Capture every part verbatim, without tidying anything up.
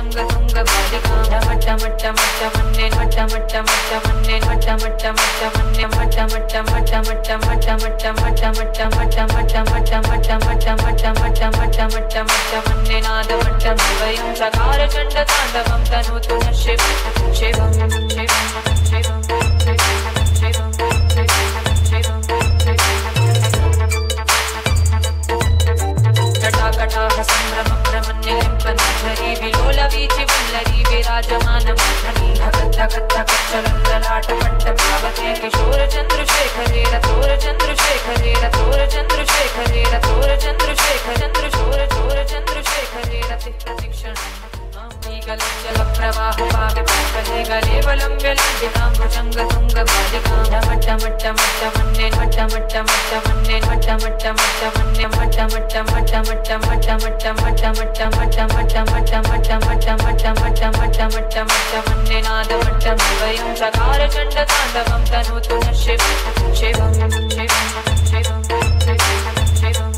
भुजंग तुंग बालिकां मट्ट मट्ट मट्ट मन्ने मट्ट मट्ट मट्ट मन्ने मट्ट मट्ट मट्ट मन्ने मट्ट मट्ट मट्ट मट्ट मट्ट मट्ट मट्ट मट्ट मट्ट मट्ट मट्ट मट्ट मट्ट मट्ट मट्ट मट्ट मट्ट मट्ट मन्ने नाद मट्ट वयं चकार चण्ड ताण्डवं तनोतु नः शिवं शिवं शिवं शिवं शिवं जटाकटाह संभ्रम भ्रमन्यलिम्पनधरी विलोलवीचि वल्लरी विराजमानमोहनी धगत् धगत् धगत् चलल्ललाटपट्टभावते किशोरचन्द्रशेखरे रथोरचन्द्रशेखरे रथोरचन्द्रशेखरे रथोरचन्द्रशेखर चन्द्रशोर चोरचन्द्रशेखरे रतिः प्रतिक्षणम् गले गले वलम्ब्य लम्बितां भुजंग तुंग बालिकां मट्ट मट्ट मट्ट मन्ने मट्ट मट्ट मट्ट मन्ने मट्ट मट्ट मट्ट मन्ने मट्ट मट्ट मट्ट मट्ट मट्ट मट्ट मट्ट मट्ट मट्ट मट्ट मट्ट मट्ट मट्ट मट्ट मट्ट मट्ट मट्ट मट्ट मन्ने नाद मट्ट वयं चकार चण्ड ताण्डवं तनोतु नः शिवं शिवं शिवं शिवं शिवं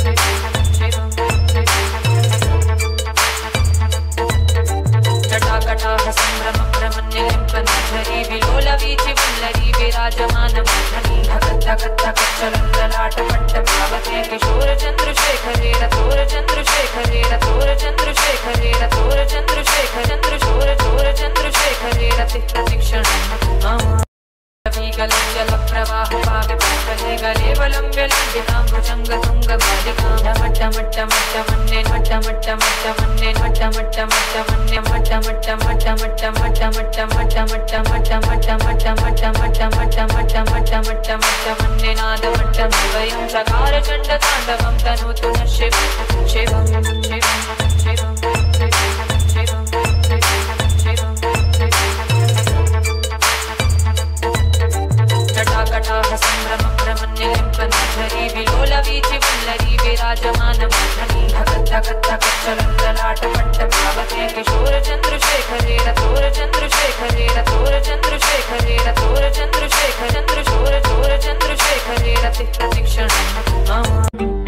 जटाकटाह संभ्रम भ्रमन्यलिम्पनधरी विलोलवीचि वल्लरी विराजमानमोहनी धगत् धगत् धगत् चलल्ललाटपट्टभावते किशोरचन्द्रशेखरे रथोरचन्द्रशेखरे रथोरचन्द्रशेखरे रथोरचन्द्रशेखर चन्द्रशोर चोरचन्द्रशेखरे रतिः प्रतिक्षणम् गले गले वलम्ब्य लम्बितां भुजंग तुंग बालिकां मट्ट मट्ट मट्ट मन्ने मट्ट मट्ट मट्ट मन्ने मट्ट मट्ट मट्ट मन्ने मट्ट मट्ट मट्ट मट्ट मट्ट मट्ट मट्ट मट्ट मट्ट मट्ट मट्ट मट्ट मट्ट मट्ट मट्ट मट्ट मट्ट मट्ट मन्ने नाद मट्ट वयं चकार चण्ड ताण्डवं तनोतु नः शिवं शिवं शिवं शिवं शिवं जटाकटाह संभ्रम भ्रमन्यलिम्पनधरी विलोलवीचि वल्लरी विराजमानमोहनी धगत् धगत् धगत् चलल्ललाटपट्टभावते किशोरचन्द्रशेखरे रथोरचन्द्रशेखरे रथोरचन्द्रशेखरे रथोरचन्द्रशेखर चन्द्रशोर चोरचन्द्रशेखरे रतिः प्रतिक्षणम्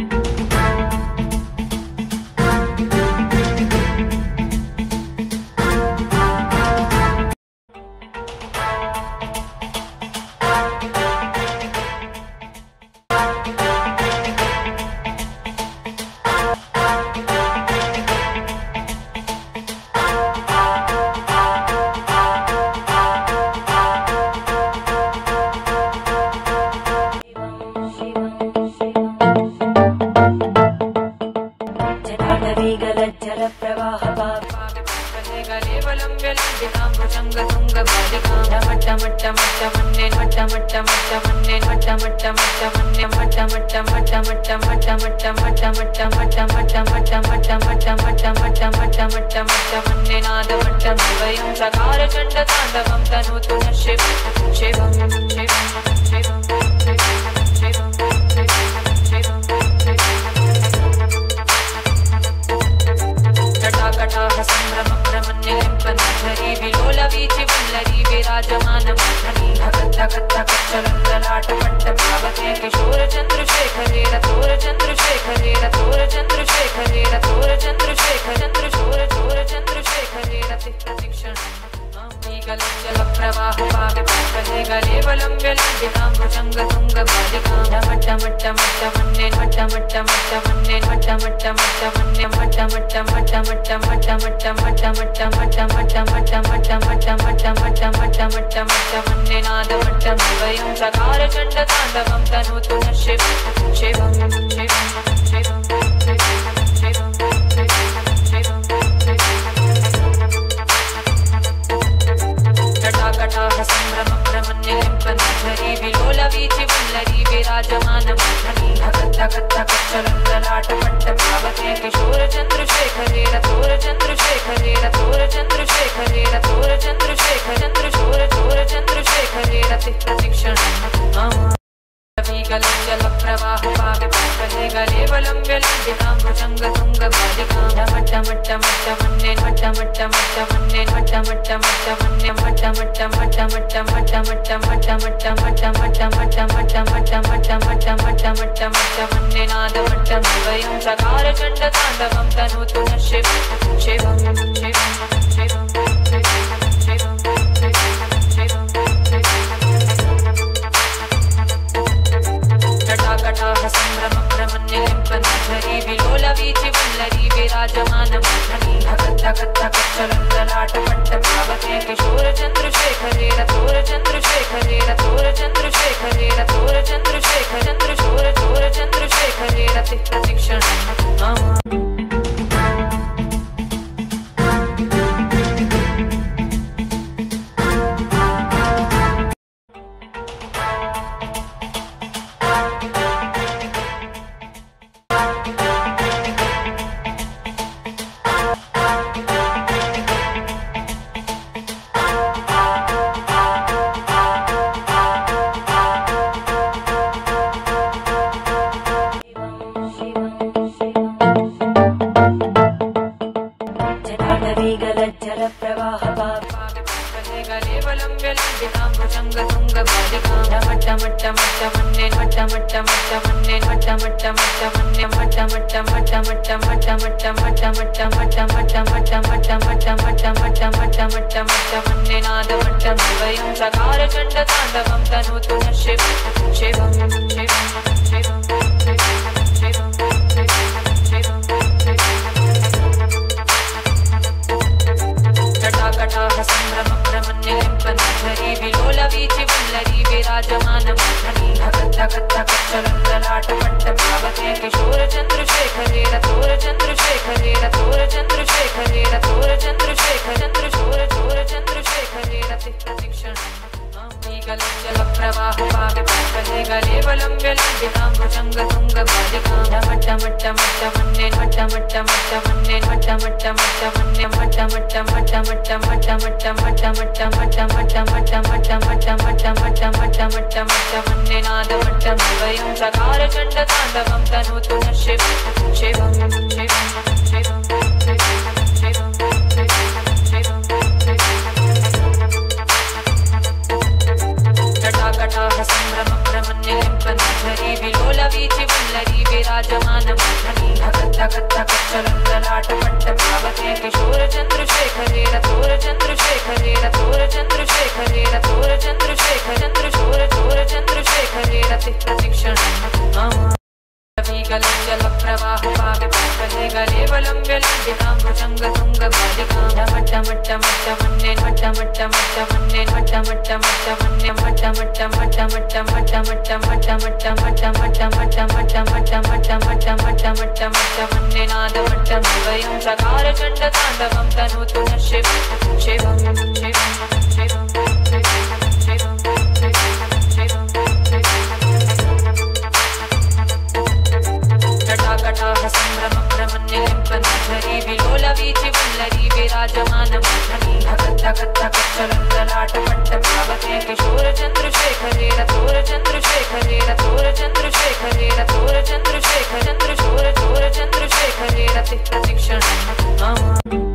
चकार चण्ड ताण्डवं तनोतु नः शिवं शिवं शिवं शिवं शिवं जटाकटाह संभ्रम भ्रमन्यलिम्पनधरी विलोलवीचि वल्लरी विराजमानमोहनी धगत् धगत् धगत् चलल्ललाटपट्टभावते किशोरचन्द्रशेखरे रथोरचन्द्रशेखरे रथोरचन्द्रशेखरे रथोरचन्द्रशेखर चन्द्रशोर चोरचन्द्रशेखरे रतिः प्रतिक्षणम् गले गले वलम्ब्य लम्बितां भुजंग तुंग बालिकां मट्ट मट्ट मट्ट मन्ने मट्ट मट्ट मट्ट मन्ने मट्ट मट्ट मट्ट मन्ने मट्ट मट्ट मट्ट मट्ट मट्ट मट्ट मट्ट मट्ट मट्ट मट्ट मट्ट मट्ट मट्ट मट्ट मट्ट मट्ट मट्ट मट्ट मन्ने नाद मट्ट वयं चकार चण्ड ताण्डवं तनोतु नः शिवं शिवं शिवं शिवं शिवं जटाकटाह संभ्रम भ्रमन्यलिम्पनधरी विलोलवीचि वल्लरी विराजमानमोहनी धगत् धगत् धगत् चलल्ललाटपट्टभावते किशोरचन्द्रशेखरे रथोरचन्द्रशेखरे रथोरचन्द्रशेखरे रथोरचन्द्रशेखर चन्द्रशोर चोरचन्द्रशेखरे रतिः प्रतिक्षणम् गले गले वलम्ब्य लम्बितां भुजंग तुंग बालिकां मट्ट मट्ट मट्ट मन्ने मट्ट मट्ट मट्ट मन्ने मट्ट मट्ट मट्ट मन्ने मट्ट मट्ट मट्ट मट्ट मट्ट मट्ट मट्ट मट्ट मट्ट मट्ट मट्ट मट्ट मट्ट मट्ट मट्ट मट्ट मट्ट मट्ट मन्ने नाद मट्ट वयं चकार चण्ड ताण्डवं तनोतु नः शिवं शिवं शिवं ललाटपट्ट पावके किशोर चंद्रशेखरे रथोर चंद्रशेखरे रथोर चंद्रशेखरे रथोर चंद्रशेखर चंद्रशोर चोर चंद्रशेखरे रति प्रतिक्षण मम चंडतांडवं तनोतु न शिवं शिवं शिवं शिवं शिवं जटाकटाह संभ्रम भ्रमण्यलिम्पनधरी विलोलवीचि वल्लरी विराजमानमोहनी धगत् धगत् धगत् चलल्ललाटपट्ट पावके किशोर चंद्रशेखरे रथोर चंद्रशेखरे रथोर चंद्रशेखरे रथोर चंद्रशेखर चंद्रशोर चोर चंद्रशेखरे रति प्रतिक्षण जल प्रवाह पावे पल्ले गले वलंब्य लंबितां भुजंग तुंग बालिकां मट्ट मट्ट मट्ट मन्ने मट्ट मट्ट मट्ट मन्ने मट्ट मट्ट मट्ट मन्ने मट्ट मट्ट मट्ट मट्ट मट्ट मट्ट मट्ट मट्ट मट्ट मट्ट मट्ट मट्ट मट्ट मट्ट मट्ट मट्ट मट्ट मट्ट मन्ने नाद मट्ट वयं सकार चंड तांडवं तनोतु न शिवं शिवं शिवं शिवं शिवं जटाकटाह संभ्रम भ्रमण्यलिम्पनधरी विलोलवीचि वल्लरी विराजमानमोहनी धगत् धगत् धगत् चलल्ललाटपट्ट पावके किशोर चंद्रशेखरे रथोर चंद्रशेखरे रथोर चंद्रशेखरे रथोर चंद्रशेखर चंद्रशोर चोर चंद्रशेखरे रति प्रतिक्षण मम जल प्रवाह पावे पल्ले गले वलंब्य लंबितां भुजंग तुंग बालिकां मट्ट मट्ट मट्ट मन्ने मट्ट मट्ट मट्ट मन्ने मट्ट मट्ट मट्ट मन्ने मट्ट मट्ट मट्ट मट्ट मट्ट मट्ट मट्ट मट्ट मट्ट मट्ट मट्ट मट्ट मट्ट मट्ट मट्ट मट्ट मट्ट मट्ट मन्ने नाद मट्ट वयं सकार चंड तांडवं तनोतु न शिवं शिवं शिवं शिवं शिवं जटाकटाह संभ्रम भ्रमण्यलिम्पनधरी विलोलवीचि वल्लरी विराजमानमोहनी धगत् धगत् धगत् चलल्ललाटपट्ट पावके किशोर चंद्रशेखरे रथोर चंद्रशेखरे रथोर चंद्रशेखरे रथोर चंद्रशेखर चंद्रशोर चोर चंद्रशेखरे रति प्रतिक्षण मम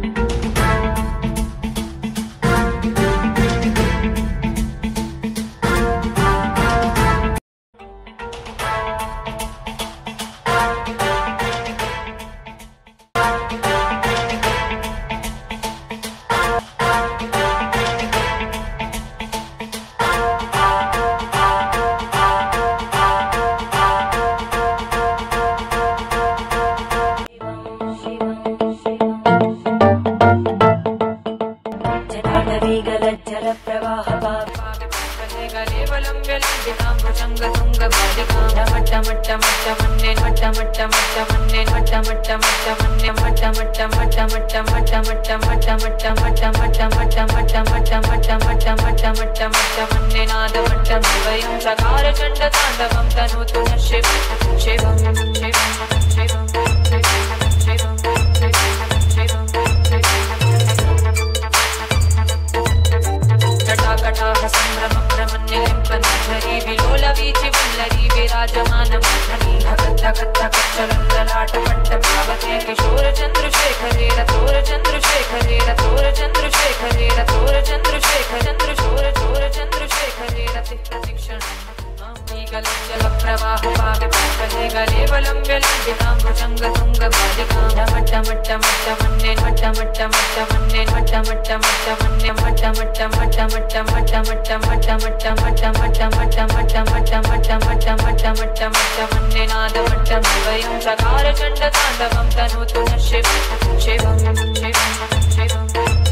सकार चंड तांडवं तनोतु न शिवं शिवं शिवं शिवं शिवं जटाकटाह संभ्रम भ्रमण्यलिम्पनधरी विलोलवीचि वल्लरी विराजमानमोहनी धगत् धगत् धगत् चलल्ललाटपट्ट पावके किशोर चंद्रशेखरे रथोर चंद्रशेखरे रथोर चंद्रशेखरे रथोर चंद्रशेखर चंद्रशोर चोर चंद्रशेखरे रति प्रतिक्षण जल प्रवाह पावे पल्ले गले वलंब्य लंबितां भुजंग तुंग बालिकां मट्ट मट्ट मट्ट मन्ने मट्ट मट्ट मट्ट मन्ने मट्ट मट्ट मट्ट मन्ने मट्ट मट्ट मट्ट मट्ट मट्ट मट्ट मट्ट मट्ट मट्ट मट्ट मट्ट मट्ट मट्ट मट्ट मट्ट मट्ट मट्ट मट्ट मन्ने नाद मट्ट वयं सकार चंड तांडवं तनोतु न शिवं शिवं शिवं शिवं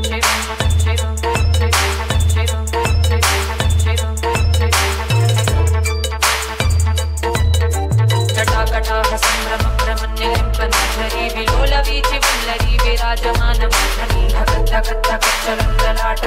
जटाकटाह सम्भ्रमभ्रमन्यलिम्पनधरी विलोलवीचि वल्लरी विराजमानमधरी धगद्धगद्धगच्चलल्ललाट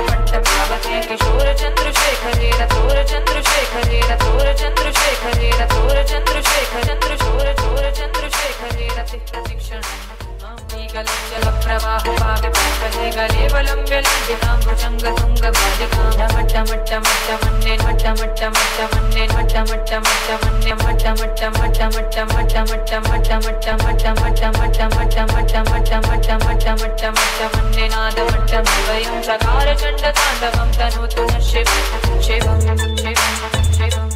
पार्वती किशोर चंद्रशेखरे रथोर चंद्रशेखरे रथोर चंद्रशेखरे रथोर चंद्रशेखर चंद्रशोर चोर चंद्रशेखरे रति प्रतीक्षण जल प्रवाह पावे पंकजे गले वलंब्य लंबितां भुजंग तुंग बालिकां मट्ट मट्ट मट्ट मन्ने मट्ट मट्ट मट्ट मन्ने मट्ट मट्ट मट्ट मन्ने मट्ट मट्ट मट्ट मट्ट मट्ट मट्ट मट्ट मट्ट मट्ट मट्ट मट्ट मट्ट मट्ट मट्ट मट्ट मट्ट मट्ट मट्ट मन्ने नाद मट्ट वयं सकार चंड तांडवं तनोतु न शिव शिवं शिवं शिवं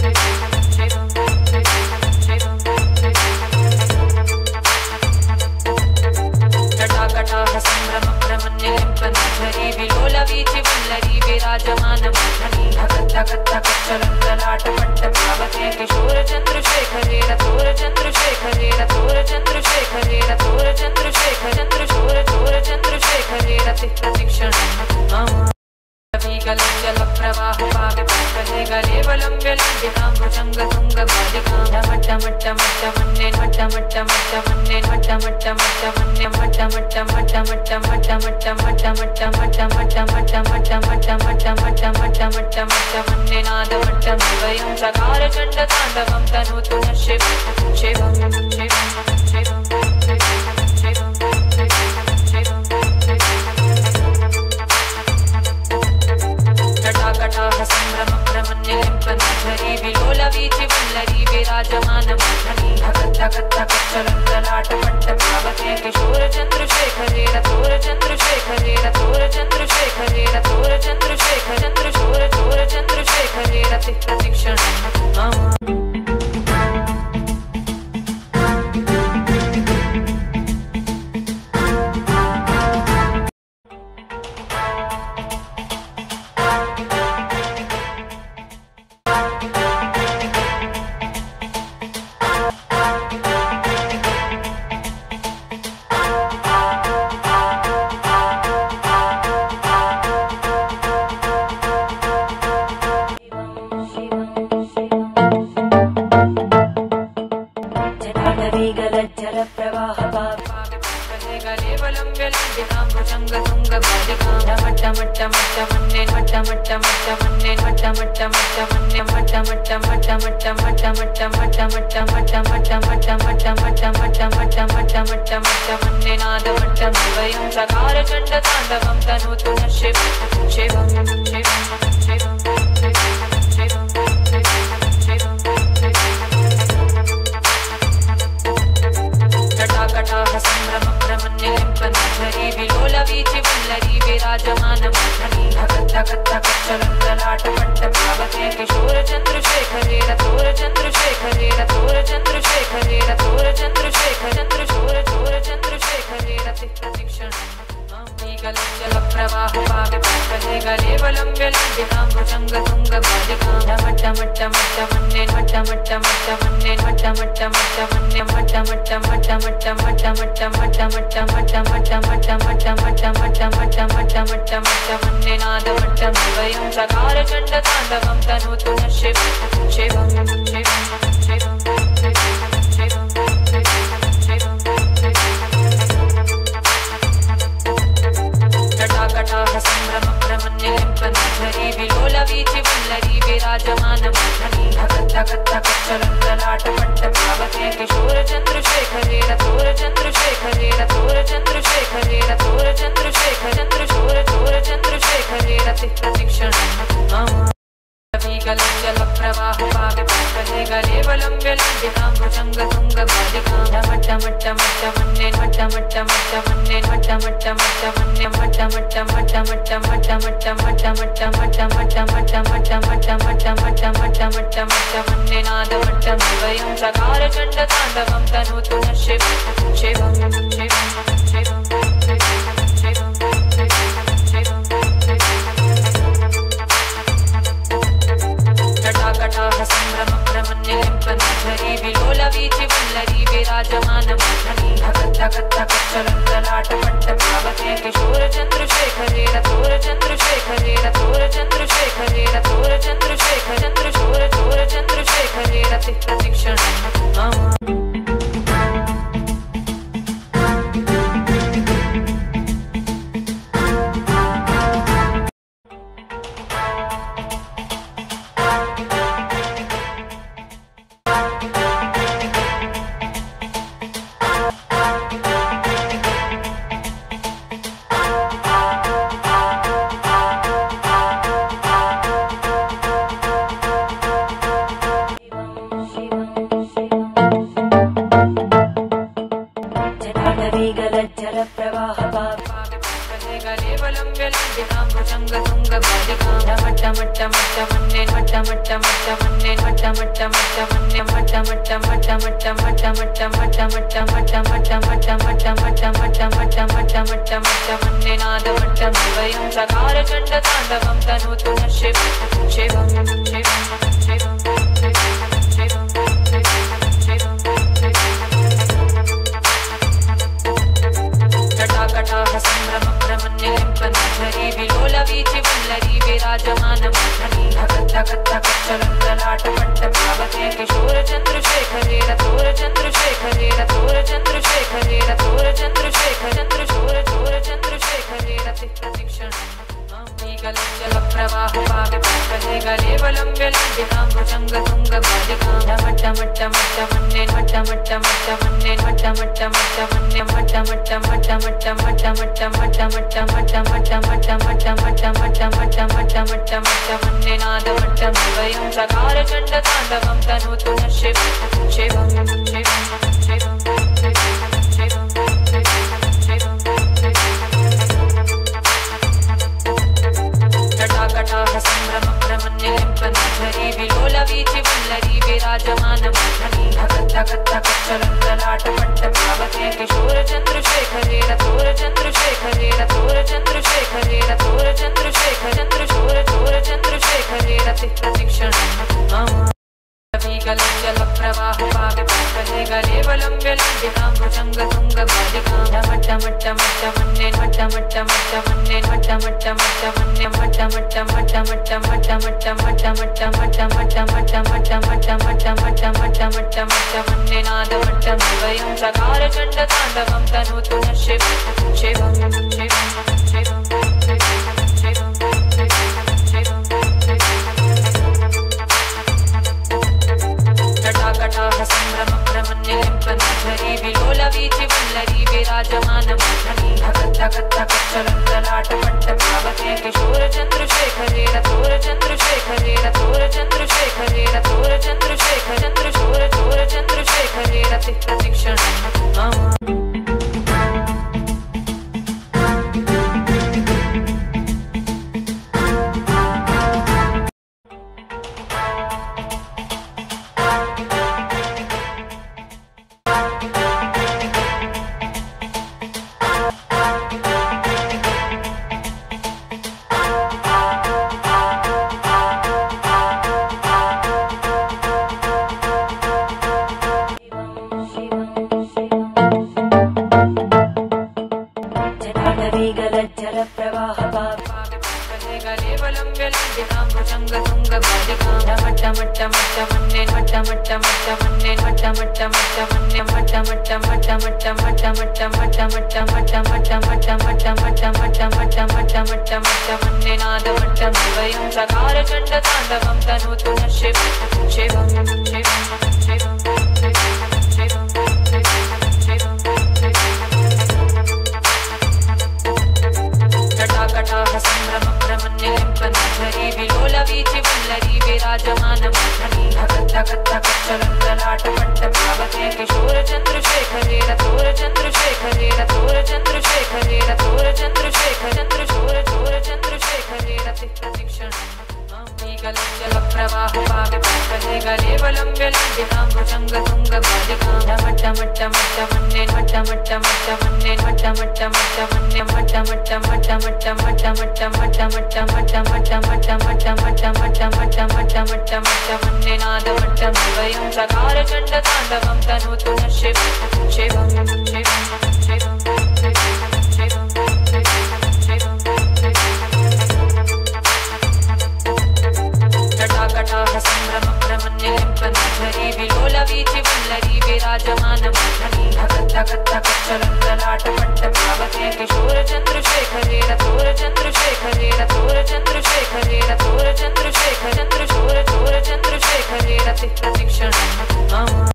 संभ्रम प्रमन्यलिम्पनधरी विलोलवीचि वल्लरी विराजमानमोहनी धगत् धगत् धगत् चलल्ललाट पट्टभावते किशोर चंद्रशेखरे रथोर चंद्रशेखरे रथोर चंद्रशेखरे रथोर चंद्रशेखर चंद्रशोर चोर चंद्रशेखरे रति प्रतीक्षणम् जल प्रवाह पावे पंकजे गले वलंब्य लंबितां भुजंग तुंग बालिकां मट्ट मट्ट मट्ट मन्ने मट्ट मट्ट मट्ट मन्ने मट्ट मट्ट मट्ट मन्ने मट्ट मट्ट मट्ट मट्ट मट्ट मट्ट मट्ट मट्ट मट्ट मट्ट मट्ट मट्ट मट्ट मट्ट मट्ट मट्ट मट्ट मट्ट मन्ने नाद मट्ट वयं सकार चंड तांडवं तनोतु न शिव शिवं शिवं शिवं संभ्रम प्रमन्यलिम्पनधरी विलोलवीचि वल्लरी विराजमानमोहनी धगत् धगत् धगत् चलल्ललाट पट्टभावते किशोर चंद्रशेखरे रथोर चंद्रशेखरे रथोर चंद्रशेखरे रथोर चंद्रशेखर चंद्रशोर चोर चंद्रशेखरे रति प्रतीक्षणम् बालिकां मट्ट मट्ट मट्ट मन्ने मट्ट मट्ट मट्ट मन्ने मट्ट मट्ट मट्ट मन्ने मट्ट मट्ट मट्ट मट्ट मट्ट मट्ट मट्ट मट्ट मट्ट मट्ट मट्ट मट्ट मट्ट मट्ट मट्ट मट्ट मट्ट मट्ट मन्ने नाद मट्ट वयं चकार चण्ड ताण्डवं तनोतु नः शिवं शिवं शिवं शिवं शिवं जटाकटाह सम्भ्रम भ्रमन्यलिम्पनधरी विलोलवीचि वल्लरी विराजमानमोहनी धगत् धगत् धगत् चलल्ललाटपट्टभावते किशोरचन्द्रशेखरे रथोरचन्द्रशेखरे रथोरचन्द्रशेखरे रथोरचन्द्रशेखर चन्द्रशोर चोरचन्द्रशेखरे रतिः प्रतिक्षणम् गले गले वलम्ब्य लम्बितां भुजङ्गतुङ्गबालिकां मट्ट मट्ट मट्ट मन्ने मट्ट मट्ट मट्ट मन्ने मट्ट मट्ट मट्ट मन्ने मट्ट मट्ट मट्ट मट्ट मट्ट मट्ट मट्ट मट्ट मट्ट मट्ट मट्ट मट्ट मट्ट मट्ट मट्ट मट्ट मट्ट मट्ट मन्ने नाद मट्ट वयं चकार चण्ड ताण्डवं तनोतु नः शिवं शिवं शिवं शिवं शिवं जटाकटाह सम्भ्रम भ्रमन्यलिम्पनधरी विलोलवीचि वल्लरी विराजमानमोहनी धगत् धगत् धगत् चलल्ललाटपट्टभावते किशोरचन्द्रशेखरे रथोरचन्द्रशेखरे रथोरचन्द्रशेखरे रथोरचन्द्रशेखर चन्द्रशोर चोरचन्द्रशेखरे रतिः प्रतिक्षणम् गले गले वलम्ब्य लम्बितां भुजङ्गतुङ्गबालिकां मट्ट मट्ट मट्ट मन्ने मट्ट मट्ट मट्ट मन्ने मट्ट मट्ट मट्ट मन्ने मट्ट मट्ट मट्ट मट्ट मट्ट मट्ट मट्ट मट्ट मट्ट मट्ट मट्ट मट्ट मट्ट मट्ट मट्ट मट्ट मट्ट मट्ट मन्ने नाद मट्ट वयं चकार चण्ड ताण्डवं तनोतु नः शिवं शिवं शिवं शिवं शिवं जटाकटाह सम्भ्रम भ्रमन्यलिम्पनधरी विलोलवीचि वल्लरी विराजमानमोहनी धगत् धगत् धगत् चलल्ललाटपट्टभावते किशोरचन्द्रशेखरे रथोरचन्द्रशेखरे रथोरचन्द्रशेखरे रथोरचन्द्रशेखर चन्द्रशोर चोरचन्द्रशेखरे रतिः प्रतिक्षणम् चकार चण्ड ताण्डवं तनोतु नः शिवं शिवं शिवं शिवं शिवं जटाकटाह सम्भ्रम भ्रमन्यलिम्पनधरी विलोलवीचि वल्लरी विराजमानमोहनी धगत् धगत् धगत् चलल्ललाटपट्टभावते किशोरचन्द्रशेखरे रथोरचन्द्रशेखरे रथोरचन्द्रशेखरे रथोरचन्द्रशेखर चन्द्रशोर चोरचन्द्रशेखरे रतिः प्रतिक्षणम् गले गले वलम्ब्य लम्बितां भुजङ्गतुङ्गबालिकां मट्ट मट्ट मट्ट मन्ने मट्ट मट्ट मट्ट मन्ने मट्ट मट्ट मट्ट मन्ने मट्ट मट्ट मट्ट मट्ट मट्ट मट्ट मट्ट मट्ट मट्ट मट्ट मट्ट मट्ट मट्ट मट्ट मट्ट मट्ट मट्ट मट्ट मन्ने नाद मट्ट वयं चकार चण्ड ताण्डवं तनोतु नः शिवं शिवं शिवं शिवं शिवं जटाकटाह सम्भ्रम भ्रमन्यलिम्पनधरी विलोलवीचि वल्लरी विराजमानमोहनी धगत् धगत् धगत् चलल्ललाटपट्टभावते किशोरचन्द्रशेखरे रथोरचन्द्रशेखरे रथोरचन्द्रशेखरे रथोरचन्द्रशेखर चन्द्रशोर चोरचन्द्रशेखरे रतिः प्रतिक्षणम्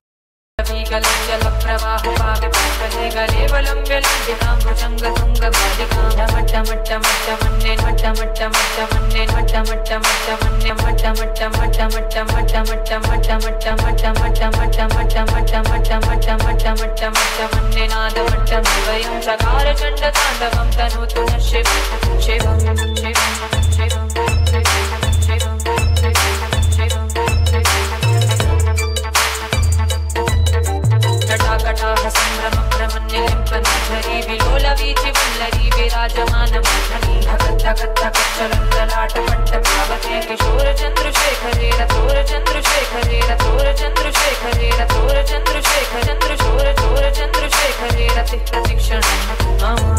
गले गले वलम्ब्य लम्बितां भुजङ्गतुङ्गबालिकां मट्ट मट्ट मट्ट मन्ने मट्ट मट्ट मट्ट मन्ने मट्ट मट्ट मट्ट मन्ने मट्ट मट्ट मट्ट मट्ट मट्ट मट्ट मट्ट मट्ट मट्ट मट्ट मट्ट मट्ट मट्ट मट्ट मट्ट मट्ट मट्ट मट्ट मन्ने नाद मट्ट वयं चकार चण्ड ताण्डवं तनोतु नः शिवं शिवं शिवं शिवं पावके किशोर चंद्रशेखरे रथोर चंद्रशेखरे रथोर चंद्रशेखरे रथोर चंद्रशेखर चंद्रशोर चोर चंद्रशेखरे रति प्रतीक्षण मम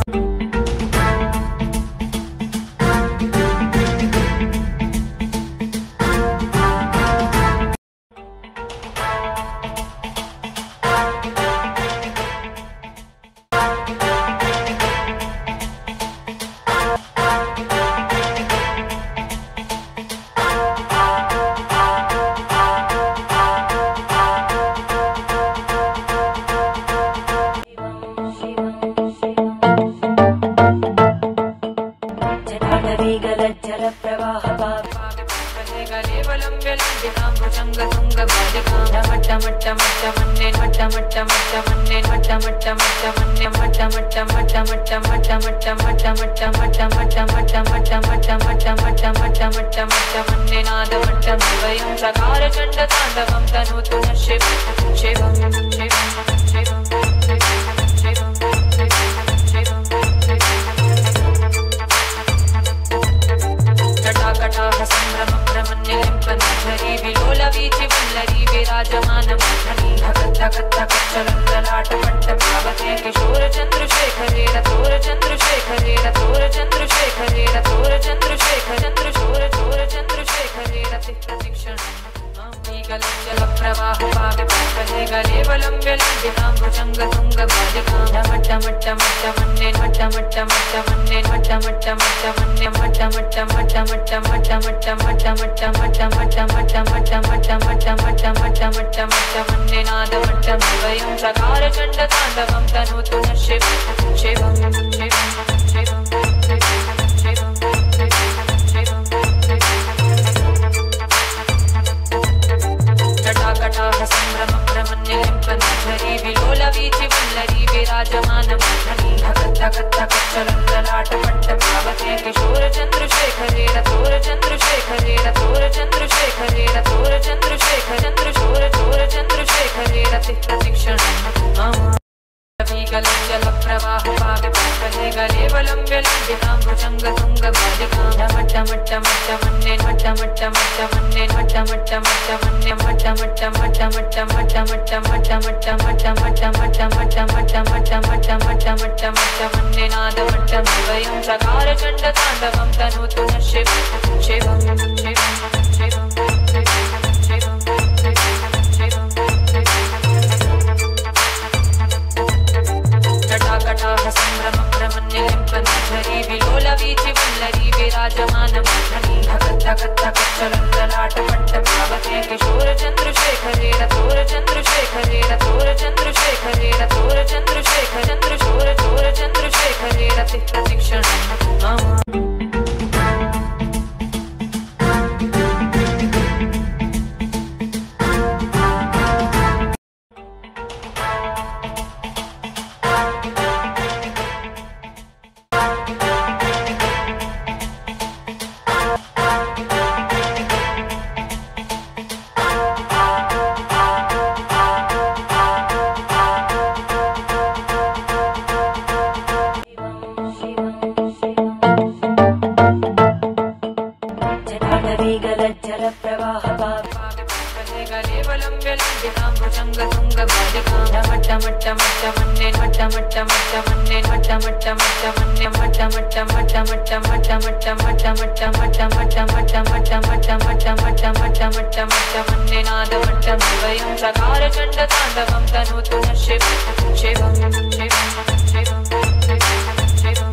चंडतांडवं तनोतु न शिवं शिवं शिवं शिवं शिवं जटाकटाह संभ्रम भ्रमण्यलिम्पनधरी विलोलवीचि वल्लरी विराजमानमोहनी धगत् धगत् धगत् चलल्ललाट पट्टपावके किशोर चंद्रशेखरे रथोर चंद्रशेखरे रथोर चंद्रशेखरे रथोर चंद्रशेखर चंद्रशोर चोर चंद्रशेखरे रति प्रतीक्षण जल प्रवाह पावे पल्ले गले वलंब्य लंबिकां भुजंग तुंग बालिकां मट्ट मट्ट मट्ट मन्ने मट्ट मट्ट मट्ट मन्ने मट्ट मट्ट मट्ट मन्ने मट्ट मट्ट मट्ट मट्ट मट्ट मट्ट मट्ट मट्ट मट्ट मट्ट मट्ट मट्ट मट्ट मट्ट मट्ट मट्ट मट्ट मट्ट मन्ने नाद मट्ट वयं सकार चंड तांडवं तनोतु न शिवं शिवं शिवं शिवं शिवं जटाकटाह संभ्रम भ्रमण्यलिम्पनधरी विलोलवीचि वल्लरी विराजमानमोहनी धगत् धगत् धगत् चलल्ललाट पट्टपावके किशोर चंद्रशेखरे रथोर चंद्रशेखरे रथोर चंद्रशेखरे रथोर चंद्रशेखर चंद्रशोर चोर चंद्रशेखरे रति प्रतीक्षण मम जल प्रवाह पावे पल्ले गले वलंब्य लंबिकां भुजंग तुंग बालिकां मट्ट मट्ट मट्ट मन्ने मट्ट मट्ट मट्ट मन्ने मट्ट मट्ट मट्ट मन्ने मट्ट मट्ट मट्ट मट्ट मट्ट मट्ट मट्ट मट्ट मट्ट मट्ट मट्ट मट्ट मट्ट मट्ट मट्ट मट्ट मट्ट मट्ट मन्ने नाद मट्ट वयं सकार चंड तांडवं तनोतु न शिवं शिवं शिवं शिवं शिवं जटाकटाह संभ्रम भ्रमण्यलिम्पनधरी विलोलवीचि वल्लरी विराजमानमोहनी धगत् धगत् धगत् चलल्ललाट पट्टपावके किशोर चंद्रशेखरे रथोर चंद्रशेखरे रथोर चंद्रशेखरे रथोर चंद्रशेखर चंद्रशोर चोर चंद्रशेखरे रति प्रतीक्षण मम सकार चंड तांडवं तनोतु न शिवं शिवं शिवं शिवं शिवं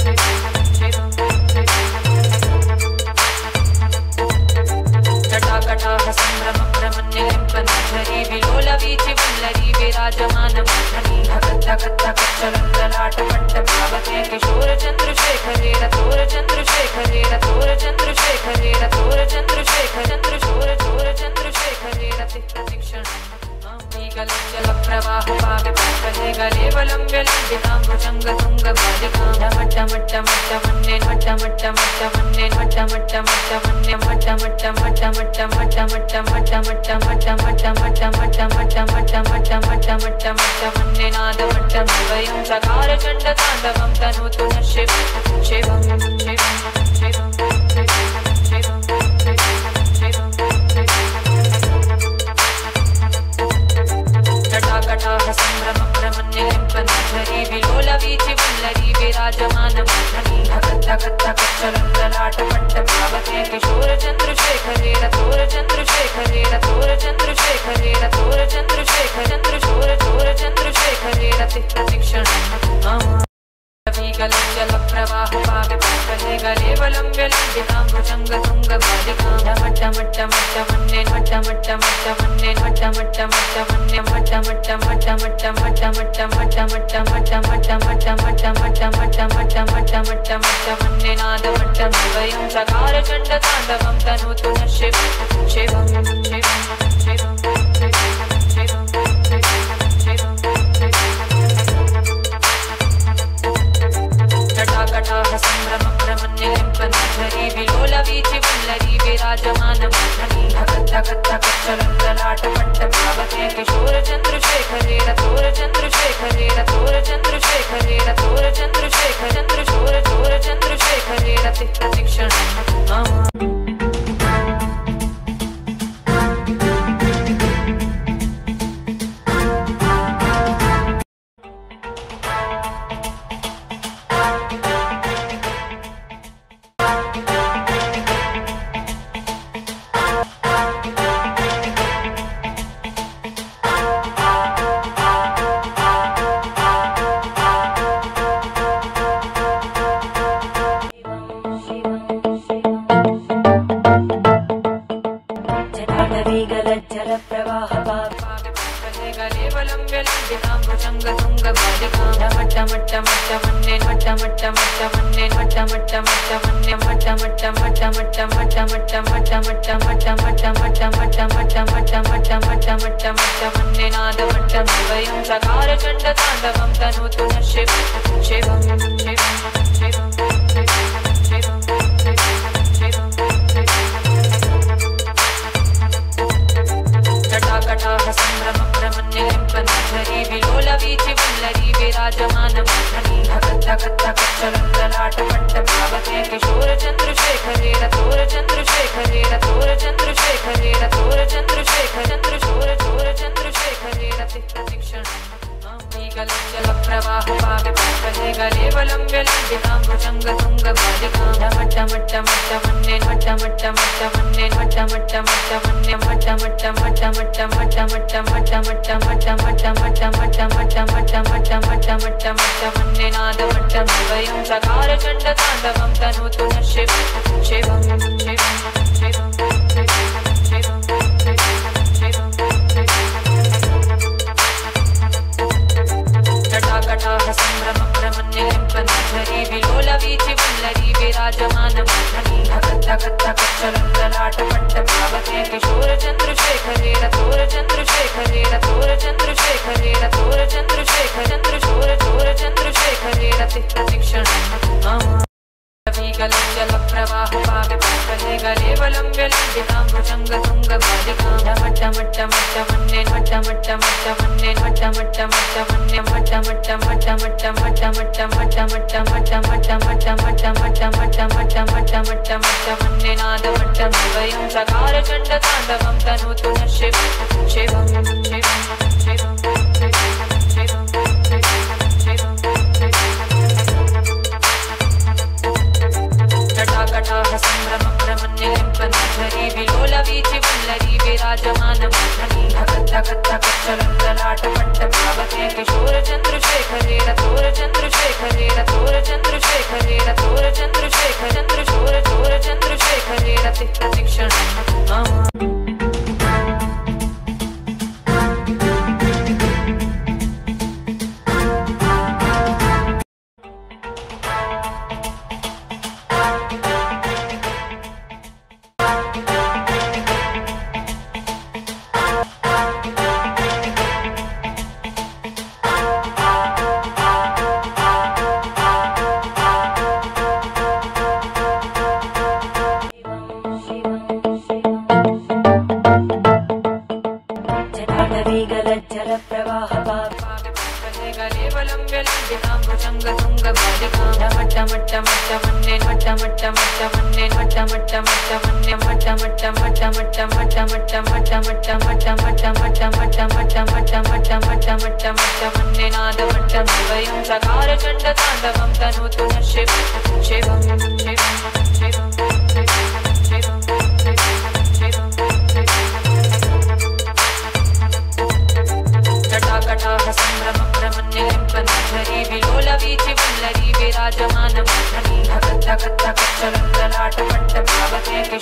जटाकटाह संभ्रम भ्रमण्यलिम्पनधरी विलोलवीचि वल्लरी विराजमानमोहनी धगत् धगत् धगत् चलल्ललाट पट्टपावके किशोर चंद्रशेखरे रथोर चंद्रशेखरे रथोर चंद्रशेखरे रथोर चंद्रशेखर चंद्रशोर चोर चंद्रशेखरे रति प्रतीक्षण जल प्रवाह पावे पल्ले गले वलंब्य लंबिकां भुजंग तुंग बालिकां मट्ट मट्ट मट्ट मन्ने मट्ट मट्ट मट्ट मन्ने मट्ट मट्ट मट्ट मन्ने मट्ट मट्ट मट्ट मट्ट मट्ट मट्ट मट्ट मट्ट मट्ट मट्ट मट्ट मट्ट मट्ट मट्ट मट्ट मट्ट मट्ट मट्ट मन्ने नाद मट्ट वयं सकार चंड तांडवं तनोतु न शिवं शिवं शिवं शिवं शिवं पार्वती किशोर चंद्रशेखरे रथोर चंद्रशेखरे रथोर चंद्रशेखरे रथोर चंद्रशेखर चंद्रशोर चोर चंद्रशेखरे रति प्रतीक्षणम् जल प्रवाह पाविले गले वलंब्य लंबितांबुजंग तुंग बालिकां मट्ट मट्ट मट्ट मन्ने मट्ट मट्ट मट्ट मन्ने मट्ट मट्ट मट्ट मन्ने मट्ट मट्ट मट्ट मट्ट मट्ट मट्ट मट्ट मट्ट मट्ट मट्ट मट्ट मट्ट मट्ट मट्ट मट्ट मट्ट मट्ट मट्ट मन्ने नाद मट्ट वयं चकार चंड तांडवं तनोतु न शिव शिवं शिवं शिवं संभ्रम प्रमन्यलिम्पन्धरी विलोलवीचि वल्लरी विराजमानमध्वनि धगत् धगत् धगत् चलल्ललाट पट्ट पावते किशोर चंद्रशेखरे रथोर चंद्रशेखरे रथोर चंद्रशेखरे रथोर चंद्रशेखर चंद्रशोर चोर चंद्रशेखरे रति प्रतीक्षणम् चकार चंड तांडवं तनोतु न शिव शिवं शिवं शिवं शिवं जटाकटाह संभ्रम प्रमन्यलिम्पन्धरी विलोलवीचि वल्लरी विराजमानमध्वनि धगत् धगत् धगत् चलल्ललाट पट्ट पावते किशोर चंद्रशेखरे रथोर चंद्रशेखरे रथोर चंद्रशेखरे रथोर चंद्रशेखर चंद्रशोर चोर चंद्रशेखरे रति प्रतीक्षणम् जल प्रवाह पाविले गले वलंब्य लंबितांबुजंग तुंग बालिकां मट्ट मट्ट मट्ट मन्ने मट्ट मट्ट मट्ट मन्ने मट्ट मट्ट मट्ट मन्ने मट्ट मट्ट मट्ट मट्ट मट्ट मट्ट मट्ट मट्ट मट्ट मट्ट मट्ट मट्ट मट्ट मट्ट मट्ट मट्ट मट्ट मट्ट मन्ने नाद मट्ट वयं चकार चंड तांडवं तनोतु न शिव शिवं शिवं शिवं शिवं जटाकटाह संभ्रम प्रमन्यलिम्पन्धरी विलोलवीचि वल्लरी विराजमानमध्वनि धगत् धगत् धगत् चलल्ललाट पट्ट पावते किशोर चंद्रशेखरे रथोर चंद्रशेखरे रथोर चंद्रशेखरे रथोर चंद्रशेखर चंद्रशोर चोर चंद्रशेखरे रति प्रतीक्षणम् जल प्रवाह पाविले गले वलंब्य लंबितांबुजंग तुंग बालिकां मट्ट मट्ट मट्ट मन्ने मट्ट मट्ट मट्ट मन्ने मट्ट मट्ट मट्ट मन्ने मट्ट मट्ट मट्ट मट्ट मट्ट मट्ट मट्ट मट्ट मट्ट मट्ट मट्ट मट्ट मट्ट मट्ट मट्ट मट्ट मट्ट मट्ट मन्ने नाद मट्ट वयं चकार चंड तांडवं तनोतु न शिव शिवं शिवं शिवं शिवं जटाकटाह संभ्रम प्रमन्यलिम्पन्धरी विलोलवीचि वल्लरी विराजमानमध्वनि धगत् धगत् धगत् चलल्ललाट पट्ट पावते किशोर चंद्रशेखरे रथोर चंद्रशेखरे रथोर चंद्रशेखरे रथोर चंद्रशेखर चंद्रशोर चोर चंद्रशेखरे रति प्रतीक्षणम् चकार चंड तांडवं तनोतु न शिव शिवं शिवं शिवं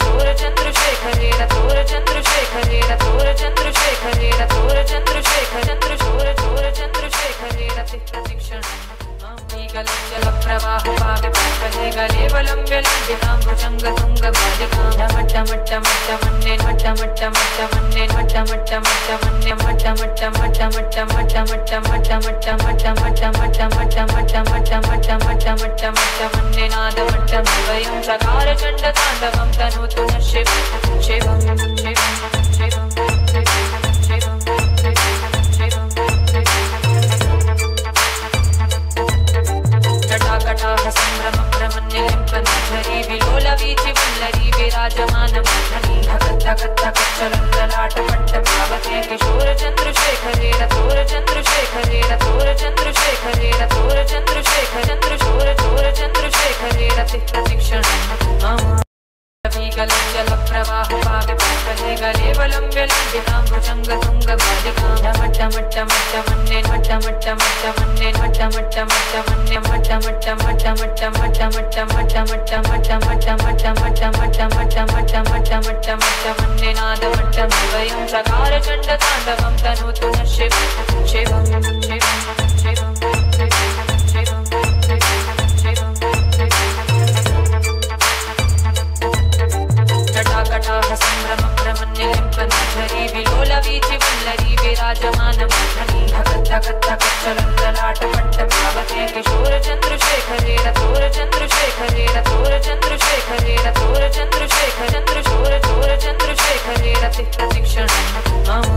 चोर चंद्रशेखरे रथोर चंद्रशेखरे रथोर चंद्रशेखरे रथोर चंद्रशेखर चंद्र चोर चोर चंद्रशेखरे रति प्रतीक्षण जल प्रवाह पावे पल्ले गले वलंब्य लंबितां भुजंग तुंग बालिकां मट्ट मट्ट मट्ट मन्ने मट्ट मट्ट मट्ट मन्ने मट्ट मट्ट मट्ट मन्ने मट्ट मट्ट मट्ट मट्ट मट्ट मट्ट मट्ट मट्ट मट्ट मट्ट मट्ट मट्ट मट्ट मट्ट मट्ट मट्ट मट्ट मट्ट मन्ने नाद मट्ट वयं सकार चंड तांडवं तनोतु न शिव शिवं शिवं शिवं संभ्रम प्रमन्यलिम्पन्धरी विलोलवीचि वल्लरी विराजमानमोहनी धगत् धगत् धगत् चलल्ललाट पट्टभावते किशोर चन्द्रशेखरे रथोर चन्द्रशेखरे रथोर चन्द्रशेखरे रथोर चन्द्रशेखर चन्द्र चोर चोर चन्द्रशेखरे रति प्रतीक्षणम् जल प्रवाह पावे पल्ले गले वलंब्य लंबितां भुजंग तुंग बालिकां मट्ट मट्ट मट्ट मन्ने मट्ट मट्ट मट्ट मन्ने मट्ट मट्ट मट्ट मन्ने मट्ट मट्ट मट्ट मट्ट मट्ट मट्ट मट्ट मट्ट मट्ट मट्ट मट्ट मट्ट मट्ट मट्ट मट्ट मट्ट मट्ट मट्ट मन्ने नाद मट्ट वयं सकार चंड तांडवं तनोतु न शिव शिवं शिवं शिवं संभ्रम प्रमन्यलिम्पन्धरी विलोलवीचि वल्लरी विराजमानमोहनी धगत् धगत् धगत् चलल्ललाट पट्टभावते किशोर चन्द्रशेखरे रथोर चन्द्रशेखरे रथोर चन्द्रशेखरे रथोर चन्द्रशेखर चन्द्र चोर चोर चन्द्रशेखरे रति प्रतीक्षणम्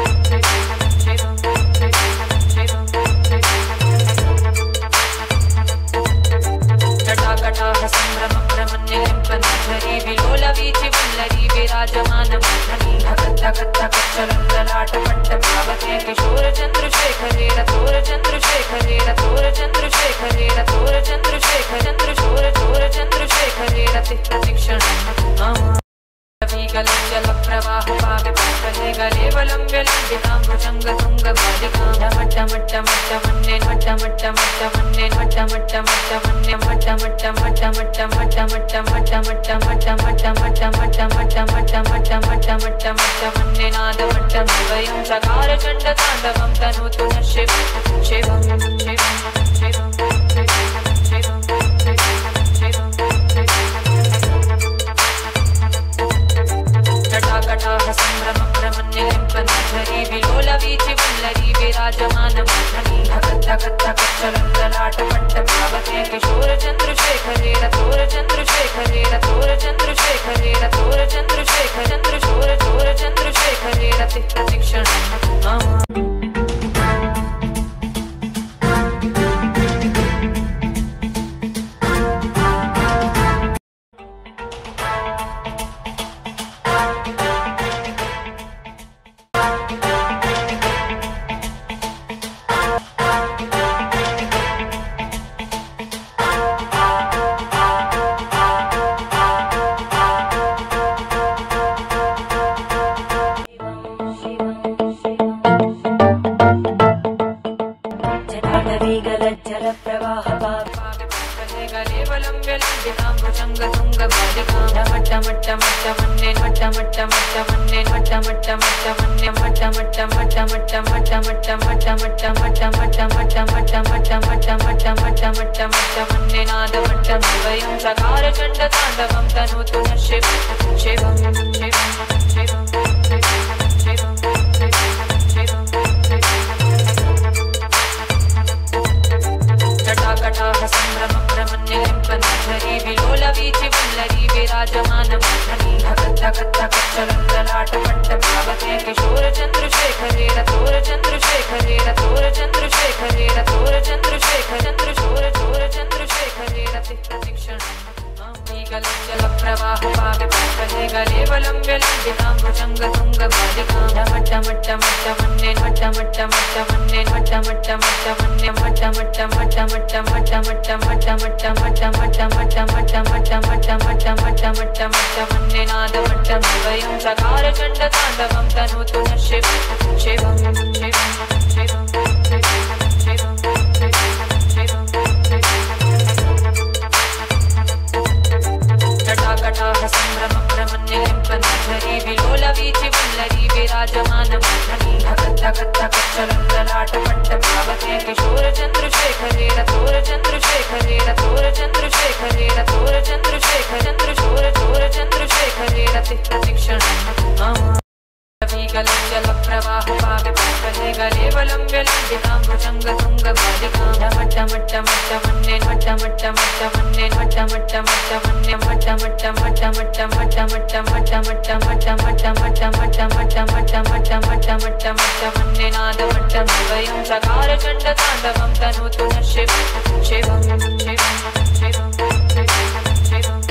Shivam, shivam, shivam, shivam, shivam.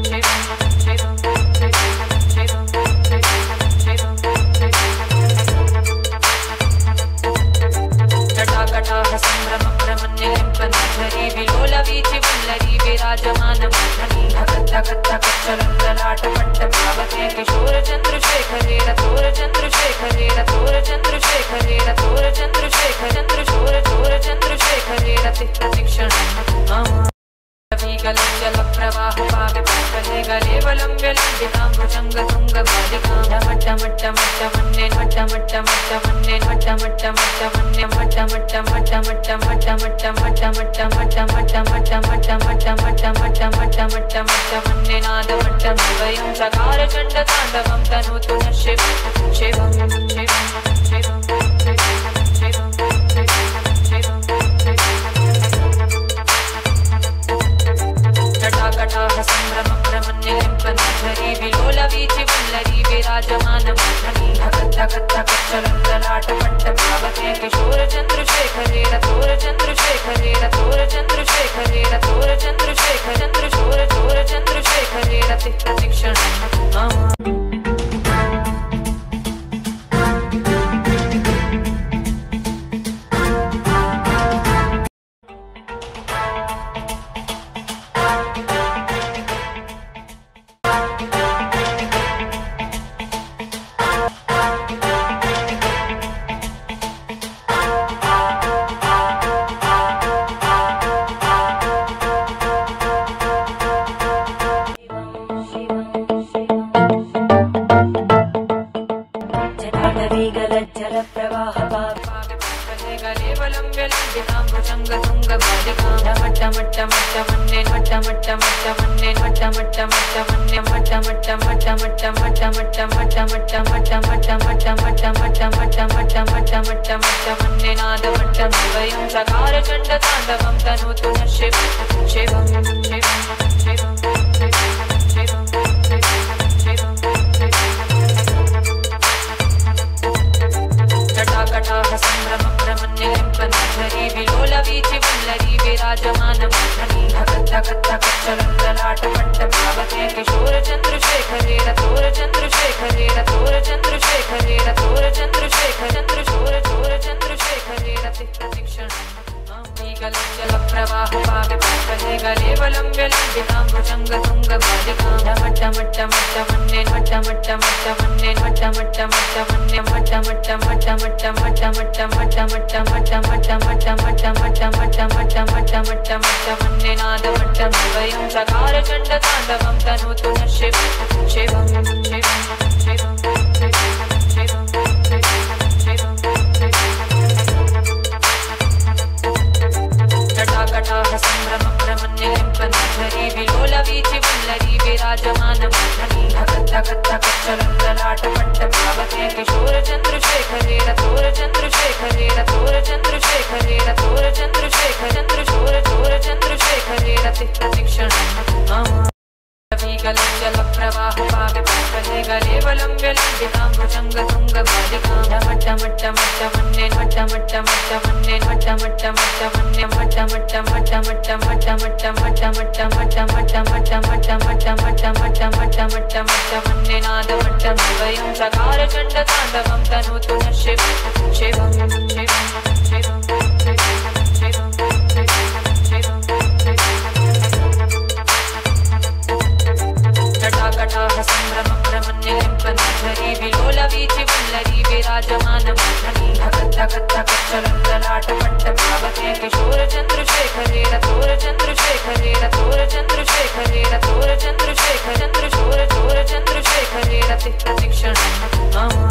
Shivam, Shivam, Shivam, Shivam, Shivam, Shivam, Shivam, Shivam, चन्द्रशेखरे रथोर चन्द्रशेखरे रथोर चन्द्रशेखरे रथोर Chandrashekhar चन्द्रशोर चोर चन्द्रशेखरे रति प्रतिक्षणम् जल प्रवाह पावे पल्ले गले वलम्ब्य लम्बितां भुजंग तुंग बालिकां मट्ट मट्ट मट्ट मन्ने मट्ट मट्ट मट्ट मन्ने मट्ट मट्ट मट्ट मन्ने मट्ट मट्ट मट्ट मट्ट मट्ट मट्ट मट्ट मट्ट मट्ट मट्ट मट्ट मट्ट मट्ट मट्ट मट्ट मट्ट मट्ट मट्ट मन्ने नाद मट्ट वयं चकार चण्ड ताण्डवं तनोतु न शिव शिवं शिवं शिवं कटाह संभ्रम प्रमन्यलिम्पन्धरी विलोलवीचि वल्लरी विराजमानमध्वनि धगत् धगत् धगत् चलल्ललाट पट्टभावते किशोर चन्द्रशेखरे रथोर चन्द्रशेखरे रथोर चन्द्रशेखरे रथोर चन्द्रशेखर चन्द्रशोर चोर चन्द्रशेखरे रति प्रतिक्षणम् चकार चण्ड ताण्डवं तनोतु न शिव शिवं शिवं शिवं शिवं जटाकटाह संभ्रम प्रमन्यलिम्पन्धरी विलोलवीचि वल्लरी विराजमानमध्वनि धगत् धगत् धगत् चलल्ललाट पट्टभावते किशोर चन्द्रशेखरे रथोर चन्द्रशेखरे रथोर चन्द्रशेखरे रथोर चन्द्रशेखर चन्द्रशोर चोर चन्द्रशेखरे रति प्रतिक्षणम् जल प्रवाह पावे पल्ले गले वलम्ब्य लम्बितां भुजंग तुंग बालिकां मट्ट मट्ट मट्ट मन्ने मट्ट मट्ट मट्ट मन्ने मट्ट मट्ट मट्ट मन्ने मट्ट मट्ट मट्ट मट्ट मट्ट मट्ट मट्ट मट्ट मट्ट मट्ट मट्ट मट्ट मट्ट मट्ट मट्ट मट्ट मट्ट मट्ट मन्ने नाद मट्ट वयं चकार चण्ड ताण्डवं तनोतु न शिव शिवं शिवं शिवं शिवं जटाकटाह संभ्रम प्रमन्यलिम्पन्धरी विलोलवीचि वल्लरी विराजमानमध्वनि धगत् धगत् धगत् चलल्ललाट पट्टभावते किशोर चन्द्रशेखरे रथोर चन्द्रशेखरे रथोर चन्द्रशेखरे रथोर चन्द्रशेखर चन्द्रशोर चोर चन्द्रशेखरे रति प्रतिक्षणम् जल प्रवाह पावे पल्ले गले वलम्ब्य लम्बितां भुजंग तुंग बालिकां मट्ट मट्ट मट्ट मन्ने मट्ट मट्ट मट्ट मन्ने मट्ट मट्ट मट्ट मन्ने मट्ट मट्ट मट्ट मट्ट मट्ट मट्ट मट्ट मट्ट मट्ट मट्ट मट्ट मट्ट मट्ट मट्ट मट्ट मट्ट मट्ट मट्ट मन्ने नाद मट्ट वयं चकार चण्ड ताण्डवं तनोतु न शिव शिवं शिवं शिवं शिवं जटाकटाह संभ्रम प्रमन्यलिम्पन्धरी विलोलवीचि वल्लरी विराजमानमध्वनि धगत् धगत् धगत् चलल्ललाट पट्टभावते किशोर चन्द्रशेखरे रथोर चन्द्रशेखरे रथोर चन्द्रशेखरे रथोर चन्द्रशेखर चन्द्रशोर चोर चन्द्रशेखरे रति प्रतिक्षणम्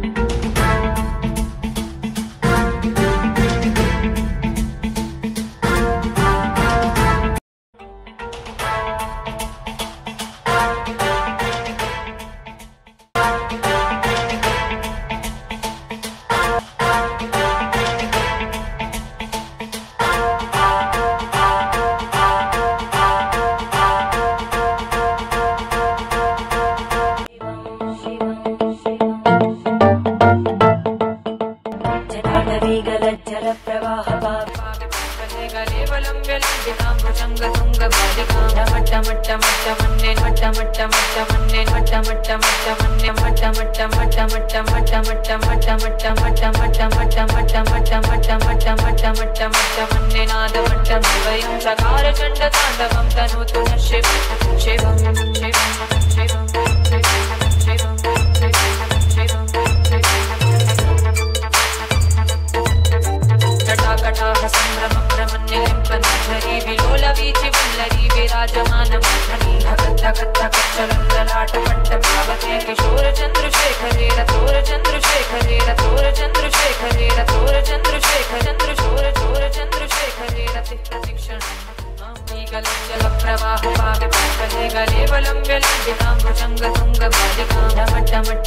चकार चण्ड ताण्डवं तनोतु न शिव शिवं शिवं शिवं शिवं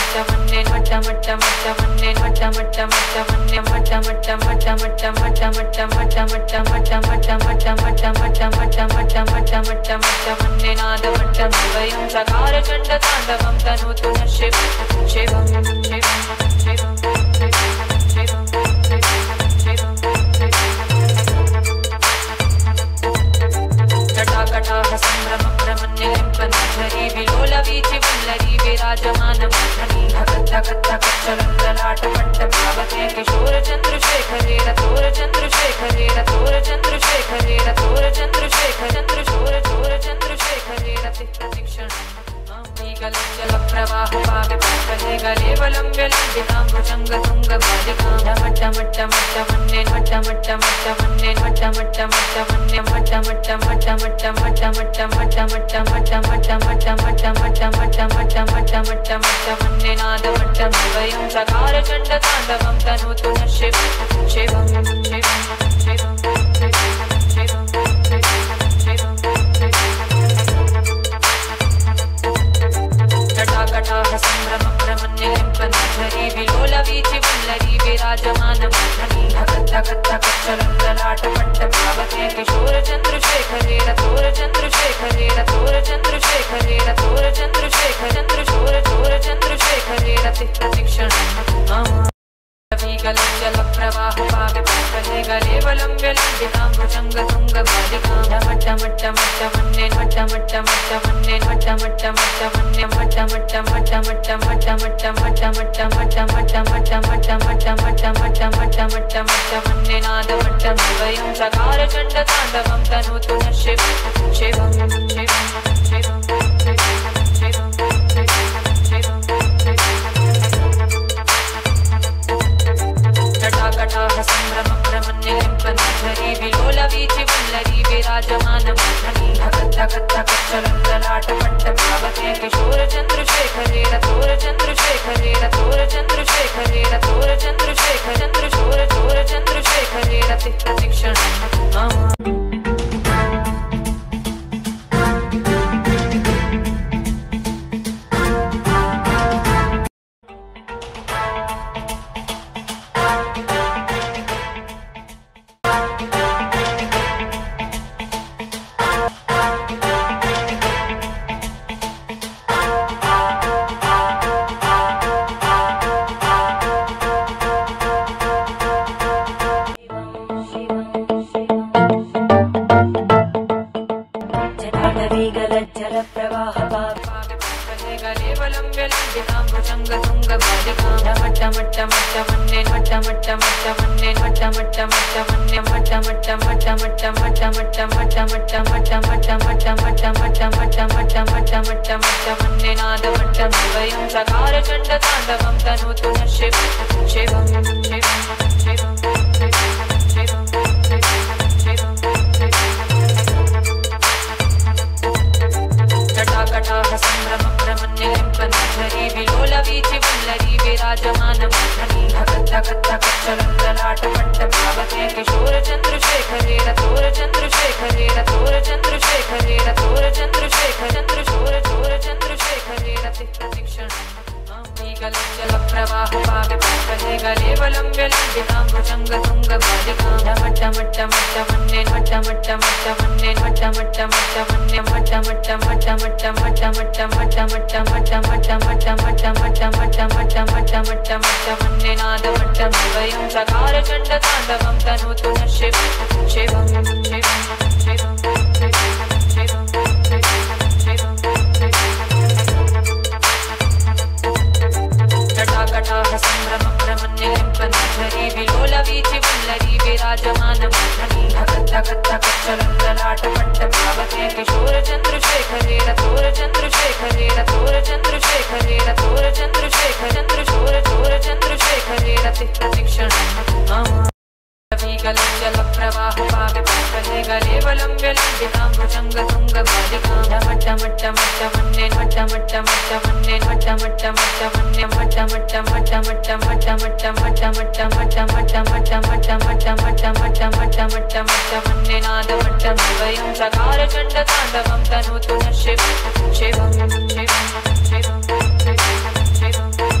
मट्ट मट्ट मट्ट मन्ने मट्ट मट्ट मट्ट मन्ने मट्ट मट्ट मट्ट मट्ट मट्ट मट्ट मट्ट मट्ट मट्ट मट्ट मट्ट मट्ट मट्ट मट्ट मट्ट मट्ट मट्ट मट्ट मन्ने नाद मट्ट वयं सकार चण्ड ताण्डवं तनोतु नः शिवं शिवं शिवं शिवं शिवं जटाकटाह सम्भ्रम भ्रमन्यलिम्पनधरी विलोलवीचि वल्लरी विराजमानमोहनी धगत् धगत् धगत् चलल्ललाटपट्टभावते किशोरचन्द्रशेखरे रथोरचन्द्रशेखरे रथोरचन्द्रशेखरे रथोरचन्द्रशेखर चन्द्रशोर चोरचन्द्रशेखरे रतिः प्रतिक्षणम् गले गले वलम्ब्य लम्बितां भुजङ्गतुङ्गबालिकां मट्ट मट्ट मट्ट मन्ने मट्ट मट्ट मट्ट मन्ने मट्ट मट्ट मट्ट मन्ने मट्ट मट्ट मट्ट मट्ट मट्ट मट्ट मट्ट मट्ट मट्ट मट्ट मट्ट मट्ट मट्ट मट्ट मट्ट मट्ट मट्ट मट्ट मन्ने नाद मट्ट वयं सकार चण्ड ताण्डवं तनोतु नः शिवं शिवं शिवं शिवं शिवं जटाकटाह सम्भ्रम भ्रमन्यलिम्पनधरी विलोलवीचि वल्लरी विराजमानमोहनी धगत् धगत् धगत् चलल्ललाटपट्टभावते किशोरचन्द्रशेखरे रथोरचन्द्रशेखरे रथोरचन्द्रशेखरे रथोरचन्द्रशेखर चन्द्रशोर चोरचन्द्रशेखरे रतिः प्रतिक्षणम् गले गले वलम्ब्य लम्बितां भुजङ्गतुङ्गबालिकां मट्ट मट्ट मट्ट मन्ने मट्ट मट्ट मट्ट मन्ने मट्ट मट्ट मट्ट मन्ने मट्ट मट्ट मट्ट मट्ट मट्ट मट्ट मट्ट मट्ट मट्ट मट्ट मट्ट मट्ट मट्ट मट्ट मट्ट मट्ट मट्ट मट्ट मन्ने नाद मट्ट वयं सकार चण्ड ताण्डवं तनोतु नः शिवं शिवं शिवं शिवं शिवं जटाकटाह सम्भ्रम भ्रमन्यलिम्पनधरी विलोलवीचि वल्लरी विराजमानमोहनी धगत् धगत् धगत् चलल्ललाटपट्टभावते किशोरचन्द्रशेखरे रथोरचन्द्रशेखरे रथोरचन्द्रशेखरे रथोरचन्द्रशेखर चन्द्रशोर चोरचन्द्रशेखरे रतिः प्रतिक्षणम् सकार चण्ड ताण्डवं तनोतु नः शिवं शिवं शिवं शिवं शिवं जटाकटाह सम्भ्रम भ्रमन्यलिम्पनधरी विलोलवीचि वल्लरी विराजमानमोहनी धगत् धगत् धगत् चलल्ललाटपट्टभावते किशोरचन्द्रशेखरे रथोरचन्द्रशेखरे रथोरचन्द्रशेखरे रथोरचन्द्रशेखर चन्द्रशोर चोरचन्द्रशेखरे रतिः प्रतिक्षणम् गले गले वलम्ब्य लम्बितां भुजङ्गतुङ्गबालिकां मट्ट मट्ट मट्ट मन्ने मट्ट मट्ट मट्ट मन्ने मट्ट मट्ट मट्ट मन्ने मट्ट मट्ट मट्ट मट्ट मट्ट मट्ट मट्ट मट्ट मट्ट मट्ट मट्ट मट्ट मट्ट मट्ट मट्ट मट्ट मट्ट मट्ट मन्ने नाद मट्ट वयं सकार चण्ड ताण्डवं तनोतु नः शिवं शिवं शिवं शिवं शिवं जटाकटाह सम्भ्रम भ्रमन्यलिम्पनधरी विलोलवीचि वल्लरी विराजमानमोहनी धगत् धगत् धगत् चलल्ललाटपट्टभावते किशोरचन्द्रशेखरे रथोरचन्द्रशेखरे रथोरचन्द्रशेखरे रथोरचन्द्रशेखर चन्द्रशोर चोरचन्द्रशेखरे रतिः प्रतिक्षणम् गले गले वलम्ब्य लम्बितां भुजङ्गतुङ्गबालिकां मट्ट मट्ट मट्ट मन्ने मट्ट मट्ट मट्ट मन्ने मट्ट मट्ट मट्ट मन्ने मट्ट मट्ट मट्ट मट्ट मट्ट मट्ट मट्ट मट्ट मट्ट मट्ट मट्ट मट्ट मट्ट मट्ट मट्ट मट्ट मट्ट मट्ट मन्ने नाद मट्ट वयं सकार चण्ड ताण्डवं तनोतु नः शिवं शिवं शिवं शिवं शिवं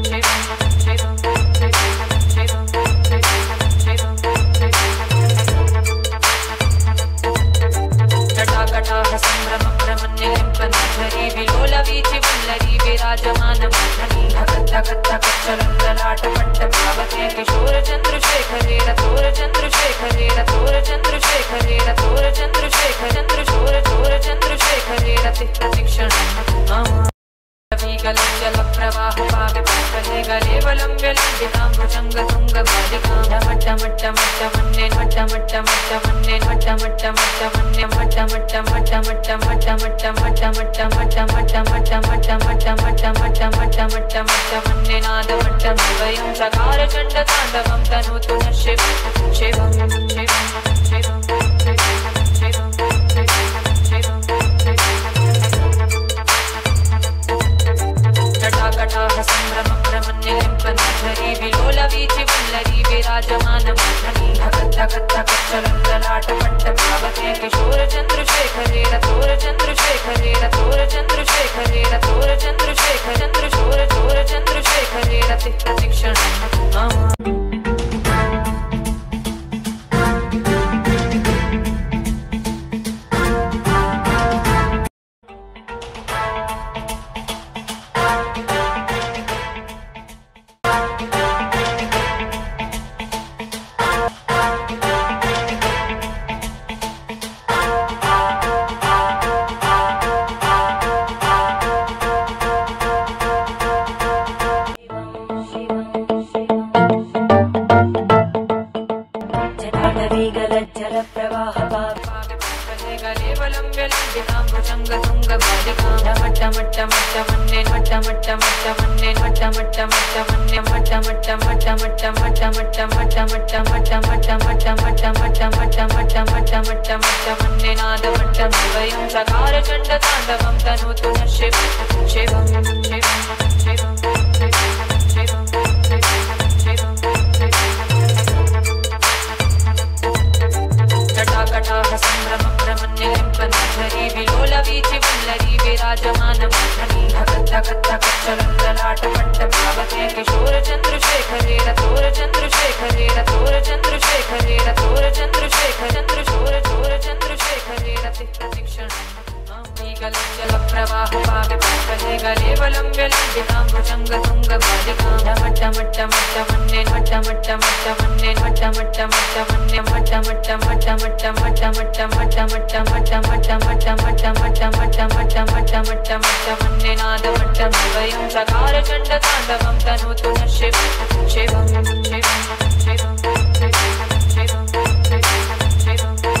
Shivam, shivam, shivam, shivam, shivam, shivam, shivam, shivam, shivam, shivam,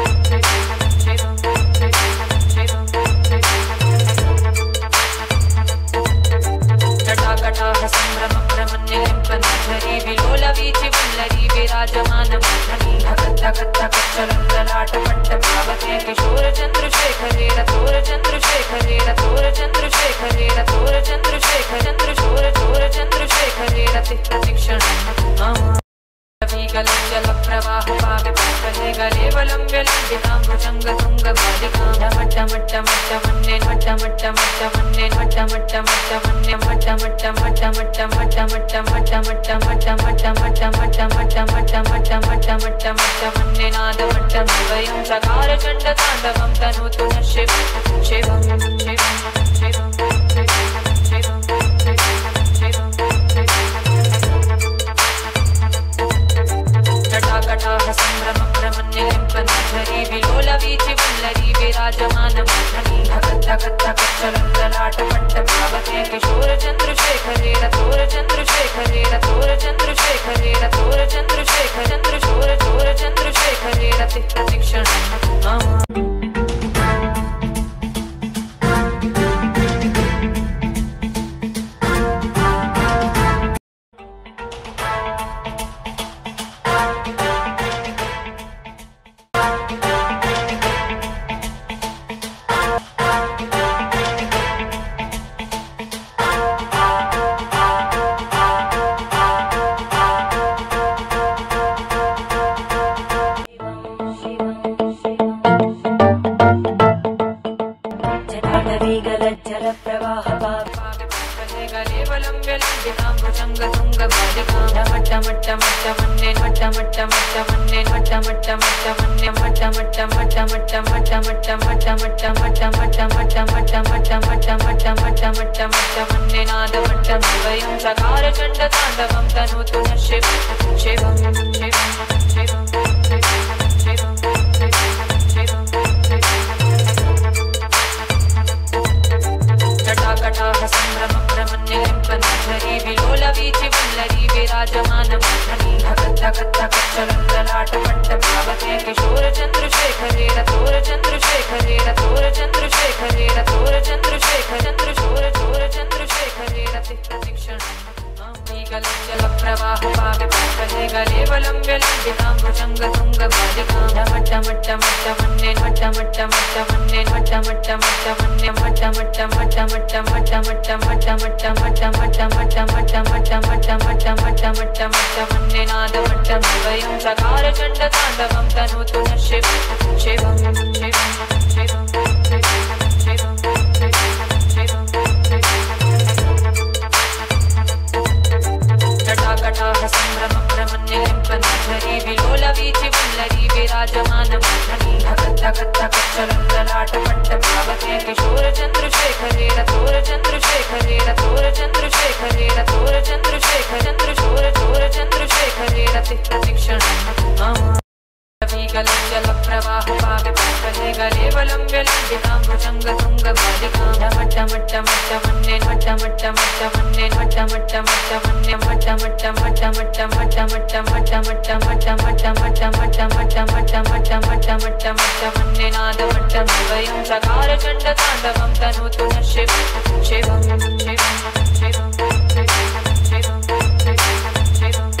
Shivam, shivam, shivam, shivam, shivam, shivam, shivam, shivam.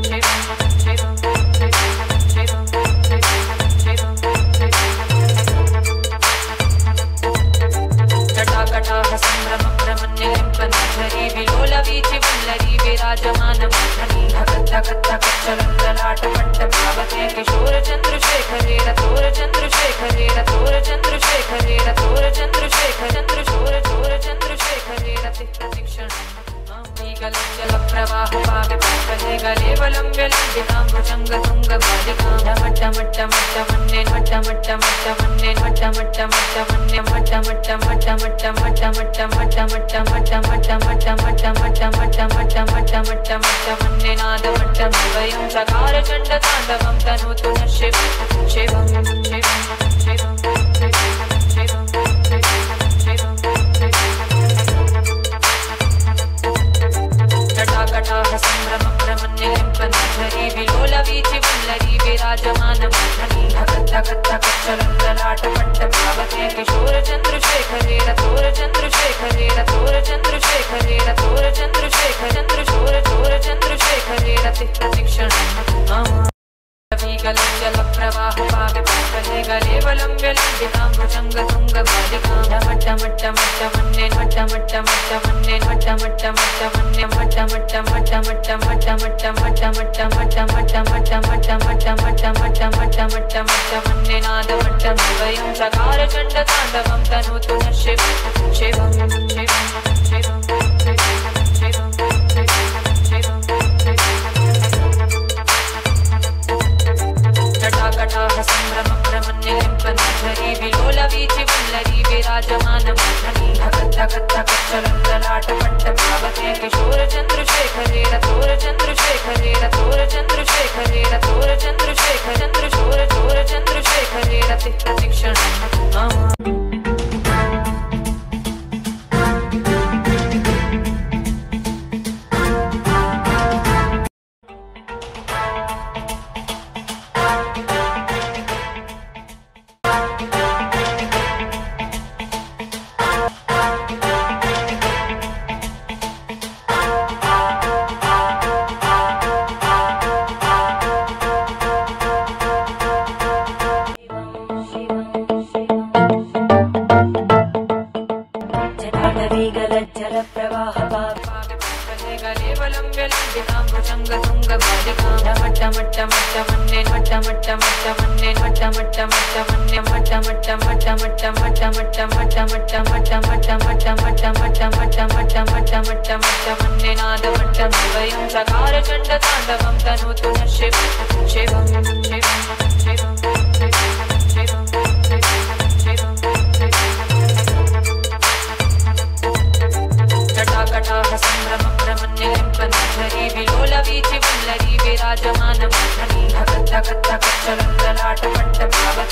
विराजमान भगत भगत चलन ललाट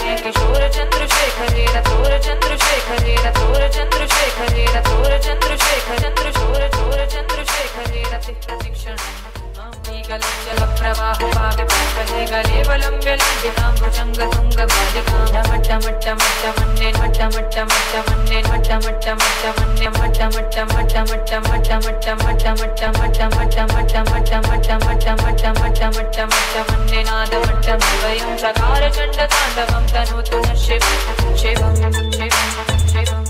पार्वती किशोर चंद्रशेखरे रथोर चंद्रशेखरे रथोर चंद्रशेखरे रथोर चंद्रशेखर चंद्रशोर चोर चंद्रशेखरे रति प्रतीक्षण जल प्रवाह पावे पंकजे गले वलंब्य लंबितां भुजंग तुंग बालिकां मट्ट मट्ट मट्ट मन्ने मट्ट मट्ट मट्ट मन्ने मट्ट मट्ट मट्ट मन्ने मट्ट मट्ट मट्ट मट्ट मट्ट मट्ट मट्ट मट्ट मट्ट मट्ट मट्ट मट्ट मट्ट मट्ट मट्ट मट्ट मट्ट मट्ट मन्ने नाद मट्ट वयं सकार चंड तांडवं तनोतु न शिव शिवं शिवं शिवं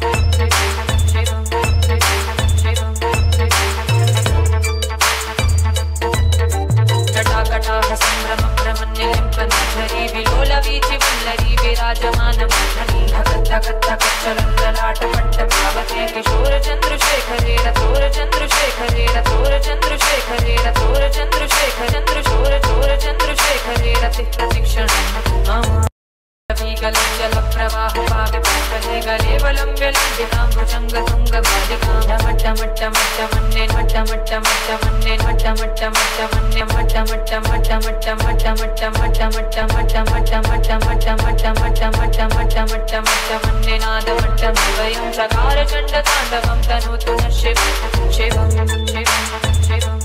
संभ्रम प्रमन्यलिम्पन्धरी विलोलवीचि वल्लरी विराजमानमोहनी धगत् धगत् धगत् चलल्ललाट पट्टभावते किशोर चंद्रशेखरे रथोर चंद्रशेखरे रथोर चंद्रशेखरे रथोर चंद्रशेखर चंद्रशोर चोर चंद्रशेखरे रति प्रतीक्षणम् जल प्रवाह पावे पंकजे गले वलंब्य लंबितां भुजंग तुंग बालिकां मट्ट मट्ट मट्ट मन्ने मट्ट मट्ट मट्ट मन्ने मट्ट मट्ट मट्ट मन्ने मट्ट मट्ट मट्ट मट्ट मट्ट मट्ट मट्ट मट्ट मट्ट मट्ट मट्ट मट्ट मट्ट मट्ट मट्ट मट्ट मट्ट मट्ट मन्ने नाद मट्ट वयं सकार चंड तांडवं तनोतु न शिव शिवं शिवं शिवं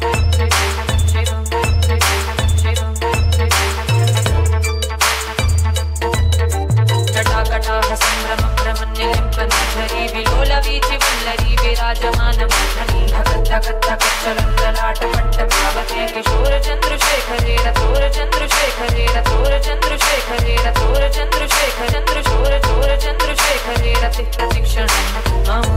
संभ्रम प्रमन्यलिम्पन्धरी विलोलवीचि वल्लरी विराजमानमोहनी धगत् धगत् धगत् चलल्ललाट पट्टभावते किशोर चंद्रशेखरे रथोर चंद्रशेखरे रथोर चंद्रशेखरे रथोर चंद्रशेखर चंद्रशोर चोर चंद्रशेखरे रति प्रतीक्षणम्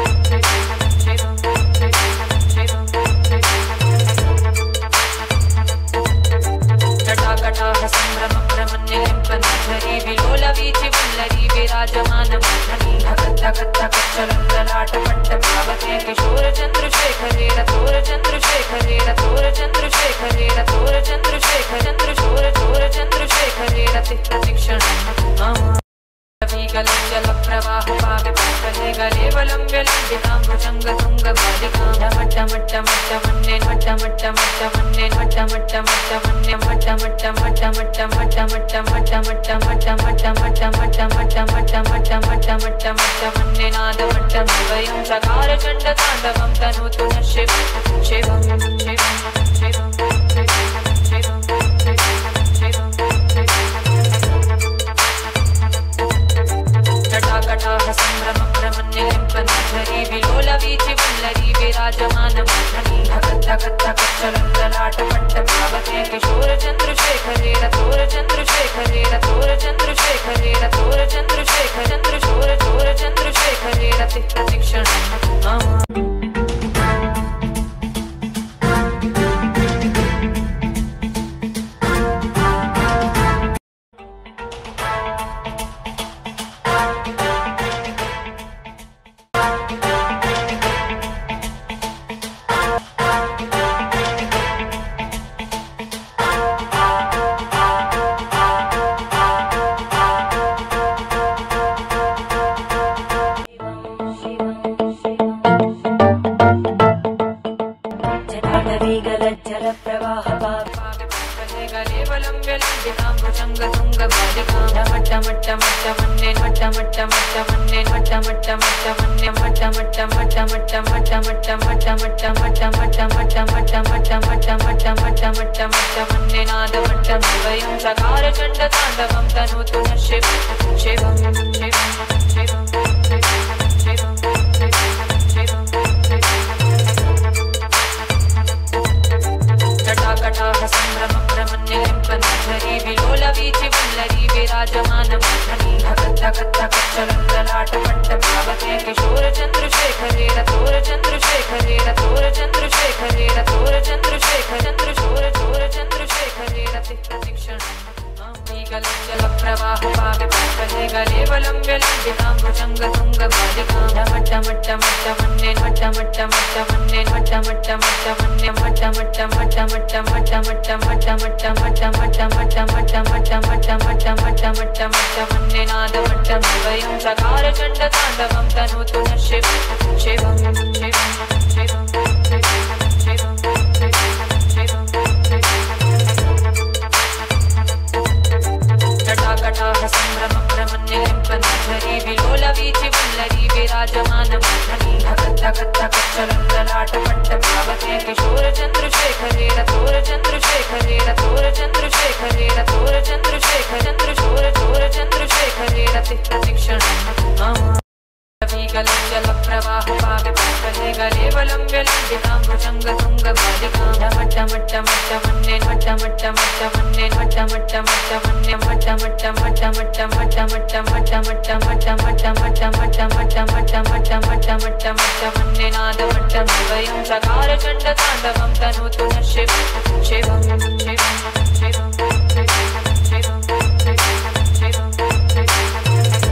Shivam,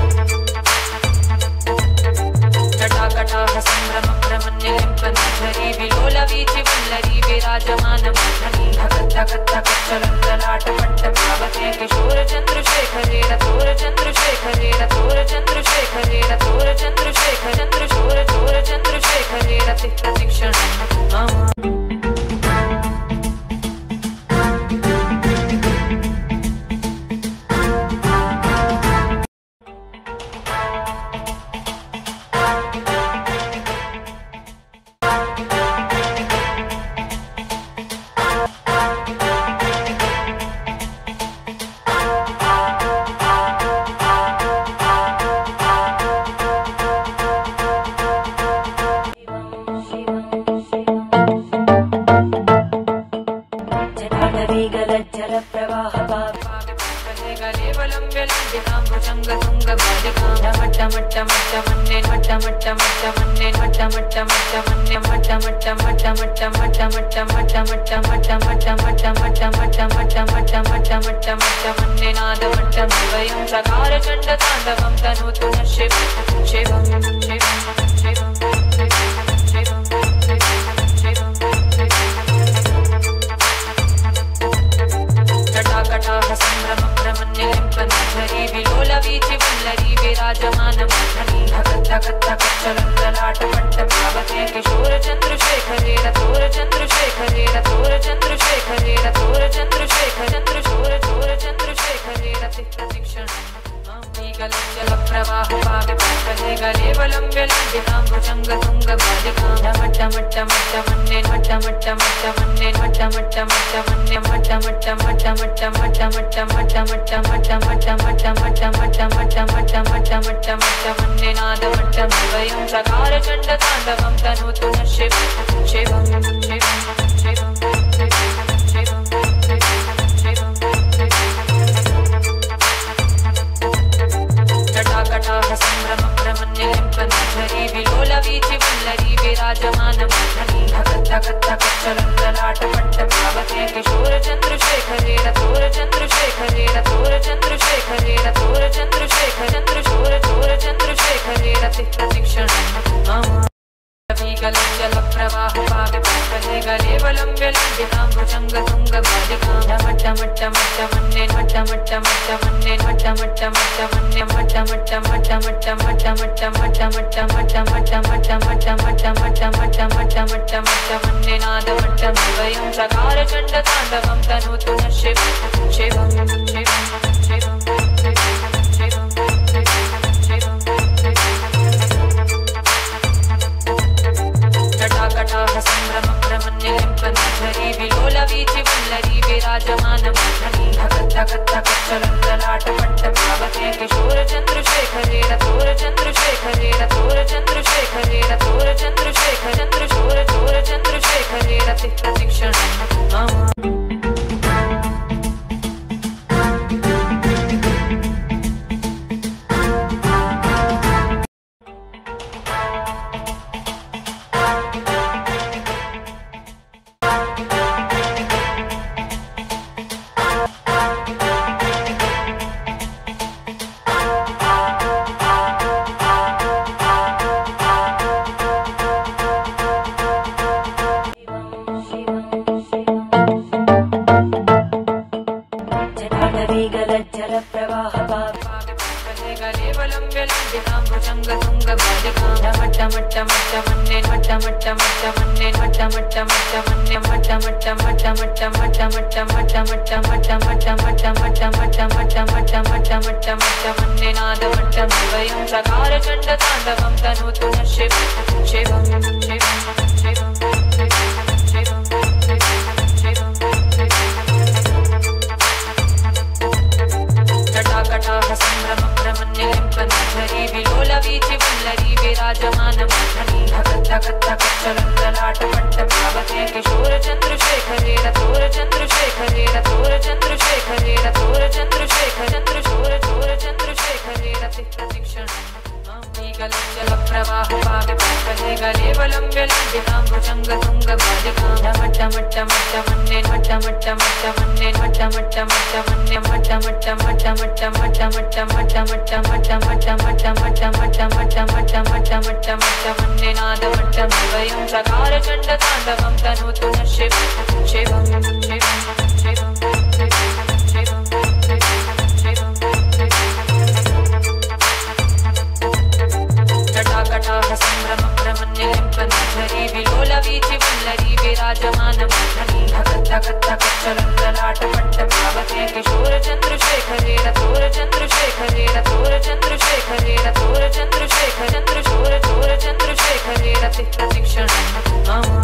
बालिकां मट्ट मट्ट मट्ट मन्ने मट्ट मट्ट मट्ट मन्ने मट्ट मट्ट मट्ट मन्ने मट्ट मट्ट मट्ट मट्ट मट्ट मट्ट मट्ट मट्ट मट्ट मट्ट मट्ट मट्ट मट्ट मट्ट मट्ट मट्ट मट्ट मट्ट मन्ने नाद मट्ट वयं सकार चण्ड ताण्डवं तनोतु नः शिवं शिवं शिवं शिवं शिवं जटाकटाह सम्भ्रम भ्रमन्यलिम्पन्धरी विलोलवीचि वल्लरी विराजमानमोहनी धगत् धगत् धगत् चलल्ललाटपट्टभावते किशोरचन्द्रशेखरे रथोरचन्द्रशेखरे रथोरचन्द्रशेखरे रथोरचन्द्रशेखर चन्द्रशोर चोरचन्द्रशेखरे रतिः प्रतिक्षणम् जलप्रवाहपाविपत्तले गलेवलम्ब्य लम्बितां भुजङ्गतुङ्गबालिकां मट्ट मट्ट मट्ट मन्ने मट्ट मट्ट मट्ट मन्ने मट्ट मट्ट मट्ट मन्ने मट्ट मट्ट मट्ट मट्ट मट्ट मट्ट मट्ट मट्ट मट्ट मट्ट मट्ट मट्ट मट्ट मट्ट मट्ट मट्ट मट्ट मट्ट मन्ने नाद मट्ट वयं सकार चण्ड ताण्डवं तनोतु नः शिवं शिवं शिवं शिवं शिवं जटाकटाह सम्भ्रम भ्रमन्यलिम्पन्धरी विलोलवीचि वल्लरी विराजमानमोहनी धगत् धगत् धगत् चलल्ललाटपट्टभावते किशोरचन्द्रशेखरे रथोरचन्द्रशेखरे रथोरचन्द्रशेखरे रथोरचन्द्रशेखर चन्द्रशोर चोरचन्द्रशेखरे रतिः प्रतिक्षणम् जलप्रवाहपाविपत्तले गलेवलम्ब्य लम्बितां भुजङ्गतुङ्गबालिकां मट्ट मट्ट मट्ट मन्ने मट्ट मट्ट मट्ट मन्ने मट्ट मट्ट मट्ट मन्ने मट्ट मट्ट मट्ट मट्ट मट्ट मट्ट मट्ट मट्ट मट्ट मट्ट मट्ट मट्ट मट्ट मट्ट मट्ट मट्ट मट्ट मट्ट मन्ने नाद मट्ट वयं सकार चण्ड ताण्डवं तनोतु नः शिवं शिवं शिवं शिवं शिवं जटाकटाह सम्भ्रम भ्रमन्यलिम्पन्धरी विलोलवीचि वल्लरी विराजमानमोहनी धगत् धगत् धगत् चलल्ललाटपट्टभावते किशोरचन्द्रशेखरे रथोरचन्द्रशेखरे रथोरचन्द्रशेखरे रथोरचन्द्रशेखर चन्द्रशोर चोरचन्द्रशेखरे रतिः प्रतिक्षणम् सकार चण्ड ताण्डवं तनोतु नः शिवं शिवं शिवं शिवं शिवं जटाकटाह सम्भ्रम भ्रमन्यलिम्पन्धरी विलोलवीचि वल्लरी विराजमानमोहनी धगत् धगत् धगत् चलल्ललाटपट्टभावते किशोरचन्द्रशेखरे रथोरचन्द्रशेखरे रथोरचन्द्रशेखरे रथोरचन्द्रशेखर चन्द्रशोर चोरचन्द्रशेखरे रतिः प्रतिक्षणम् जलप्रवाहपाविपत्तले गलेवलम्ब्य लम्बितां भुजङ्गतुङ्गबालिकां मट्ट मट्ट मट्ट मन्ने मट्ट मट्ट मट्ट मन्ने मट्ट मट्ट मट्ट मन्ने मट्ट मट्ट मट्ट मट्ट मट्ट मट्ट मट्ट मट्ट मट्ट मट्ट मट्ट मट्ट मट्ट मट्ट मट्ट मट्ट मट्ट मट्ट मन्ने नाद मट्ट वयं सकार चण्ड ताण्डवं तनोतु नः शिवं शिवं शिवं शिवं शिवं जटाकटाह सम्भ्रम भ्रमन्यलिम्पन्धरी विलोलवीचि वल्लरी विराजमानमोहनी धगत् धगत् धगत् चलल्ललाटपट्टभावते किशोरचन्द्रशेखरे रथोरचन्द्रशेखरे रथोरचन्द्रशेखरे रथोरचन्द्रशेखर चन्द्रशोर चोरचन्द्रशेखरे रतिः प्रतिक्षणम्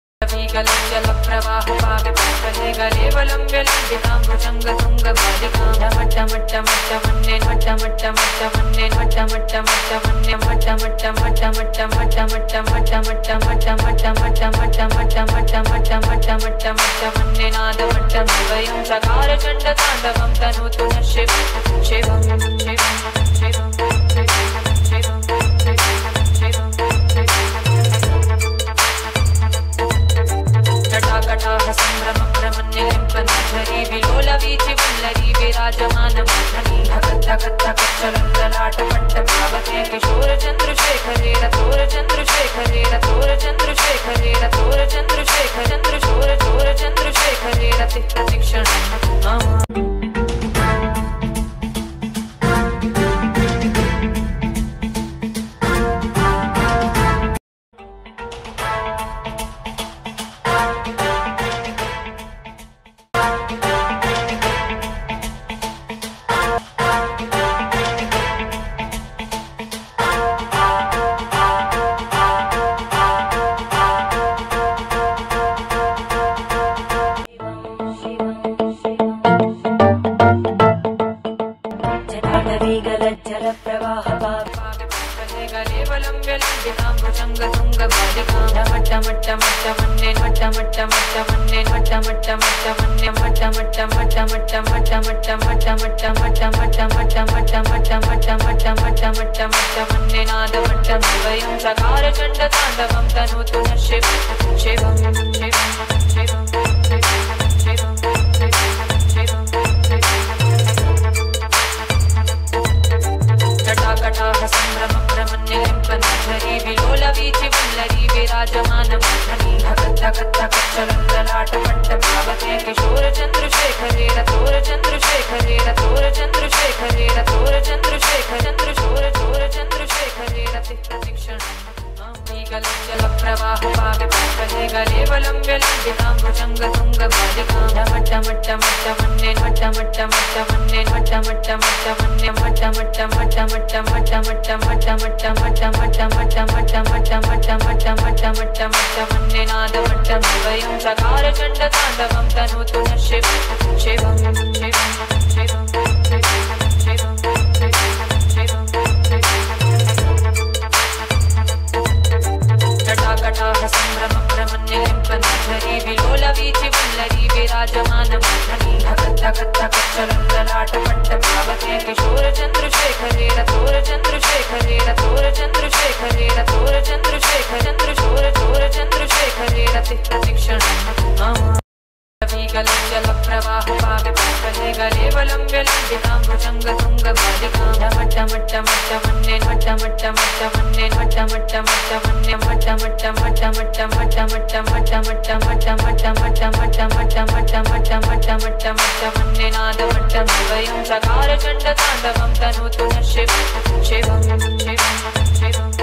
जलप्रवाहपाविपत्तले गलेवलम्ब्य लम्बितां भुजङ्गतुङ्गबालिकां मट्ट मट्ट मट्ट मन्ने मट्ट मट्ट मट्ट मन्ने मट्ट मट्ट मट्ट मन्ने मट्ट मट्ट मट्ट मट्ट मट्ट मट्ट मट्ट मट्ट मट्ट मट्ट मट्ट मट्ट मट्ट मट्ट मट्ट मट्ट मट्ट मट्ट मन्ने नाद मट्ट वयं सकार चण्ड ताण्डवं तनोतु नः शिवं शिवं शिवं शिवं पावके किशोर चंद्रशेखरे रथोर चंद्रशेखरे रथोर चंद्रशेखरे रथोर चंद्रशेखर चंद्रशोर चोर चंद्रशेखरे रति प्रतीक्षण चंडतांडवं तनोतु न शिवं शिवं शिवं शिवं जटाकटाह संभ्रम भ्रमण्यलिम्पनधरी विलोलवीचि वल्लरी विराजमानमोहनी धगत् धगत् धगत् चलल्ललाटपट्टपावके किशोर चंद्रशेखरे रथोर चंद्रशेखरे रथोर चंद्रशेखरे रथोर चंद्रशेखर चंद्रशोर चोर चंद्रशेखरे रति प्रतीक्षण जल प्रवाह पावे पल्ले गले वलंब्य लंबितां भुजंग तुंग बालिकां मट्ट मट्ट मट्ट मन्ने मट्ट मट्ट मट्ट मन्ने मट्ट मट्ट मट्ट मन्ने मट्ट मट्ट मट्ट मट्ट मट्ट मट्ट मट्ट मट्ट मट्ट मट्ट मट्ट मट्ट मट्ट मट्ट मट्ट मट्ट मट्ट मट्ट मन्ने नाद मट्ट वयं सकार चंड तांडवं तनोतु न शिवं शिवं शिवं शिवं जटाकटाह संभ्रम भ्रमण्यलिम्पनधरी विलोलवीचि वल्लरी विराजमानमोहनी धगत् धगत् धगत् चलल्ललाटपट्टपावके किशोर चंद्रशेखरे रथोर चंद्रशेखरे रथोर चंद्रशेखरे रथोर चंद्रशेखर चंद्रशोर चोर चंद्रशेखरे रति प्रतीक्षण जल प्रवाह पावे पल्ले गले वलंब्य लंबितां भुजंग तुंग बालिकां मट्ट मट्ट मट्ट मन्ने मट्ट मट्ट मट्ट मन्ने मट्ट मट्ट मट्ट मन्ने मट्ट मट्ट मट्ट मट्ट मट्ट मट्ट मट्ट मट्ट मट्ट मट्ट मट्ट मट्ट मट्ट मट्ट मट्ट मट्ट मट्ट मट्ट मन्ने नाद मट्ट वयं सकार चंड तांडवं तनोतु न शिवं शिवं शिवं शिवं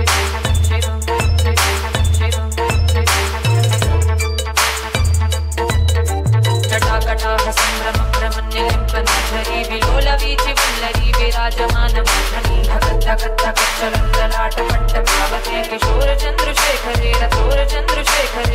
जटाकटाह संभ्रम भ्रमण्यलिम्पनधरी विलोलवीचि वल्लरी विराजमानमोहनी धगत् धगत् धगत् चलल्ललाटपट्टपावके किशोर चंद्रशेखरे रथोर चंद्रशेखरे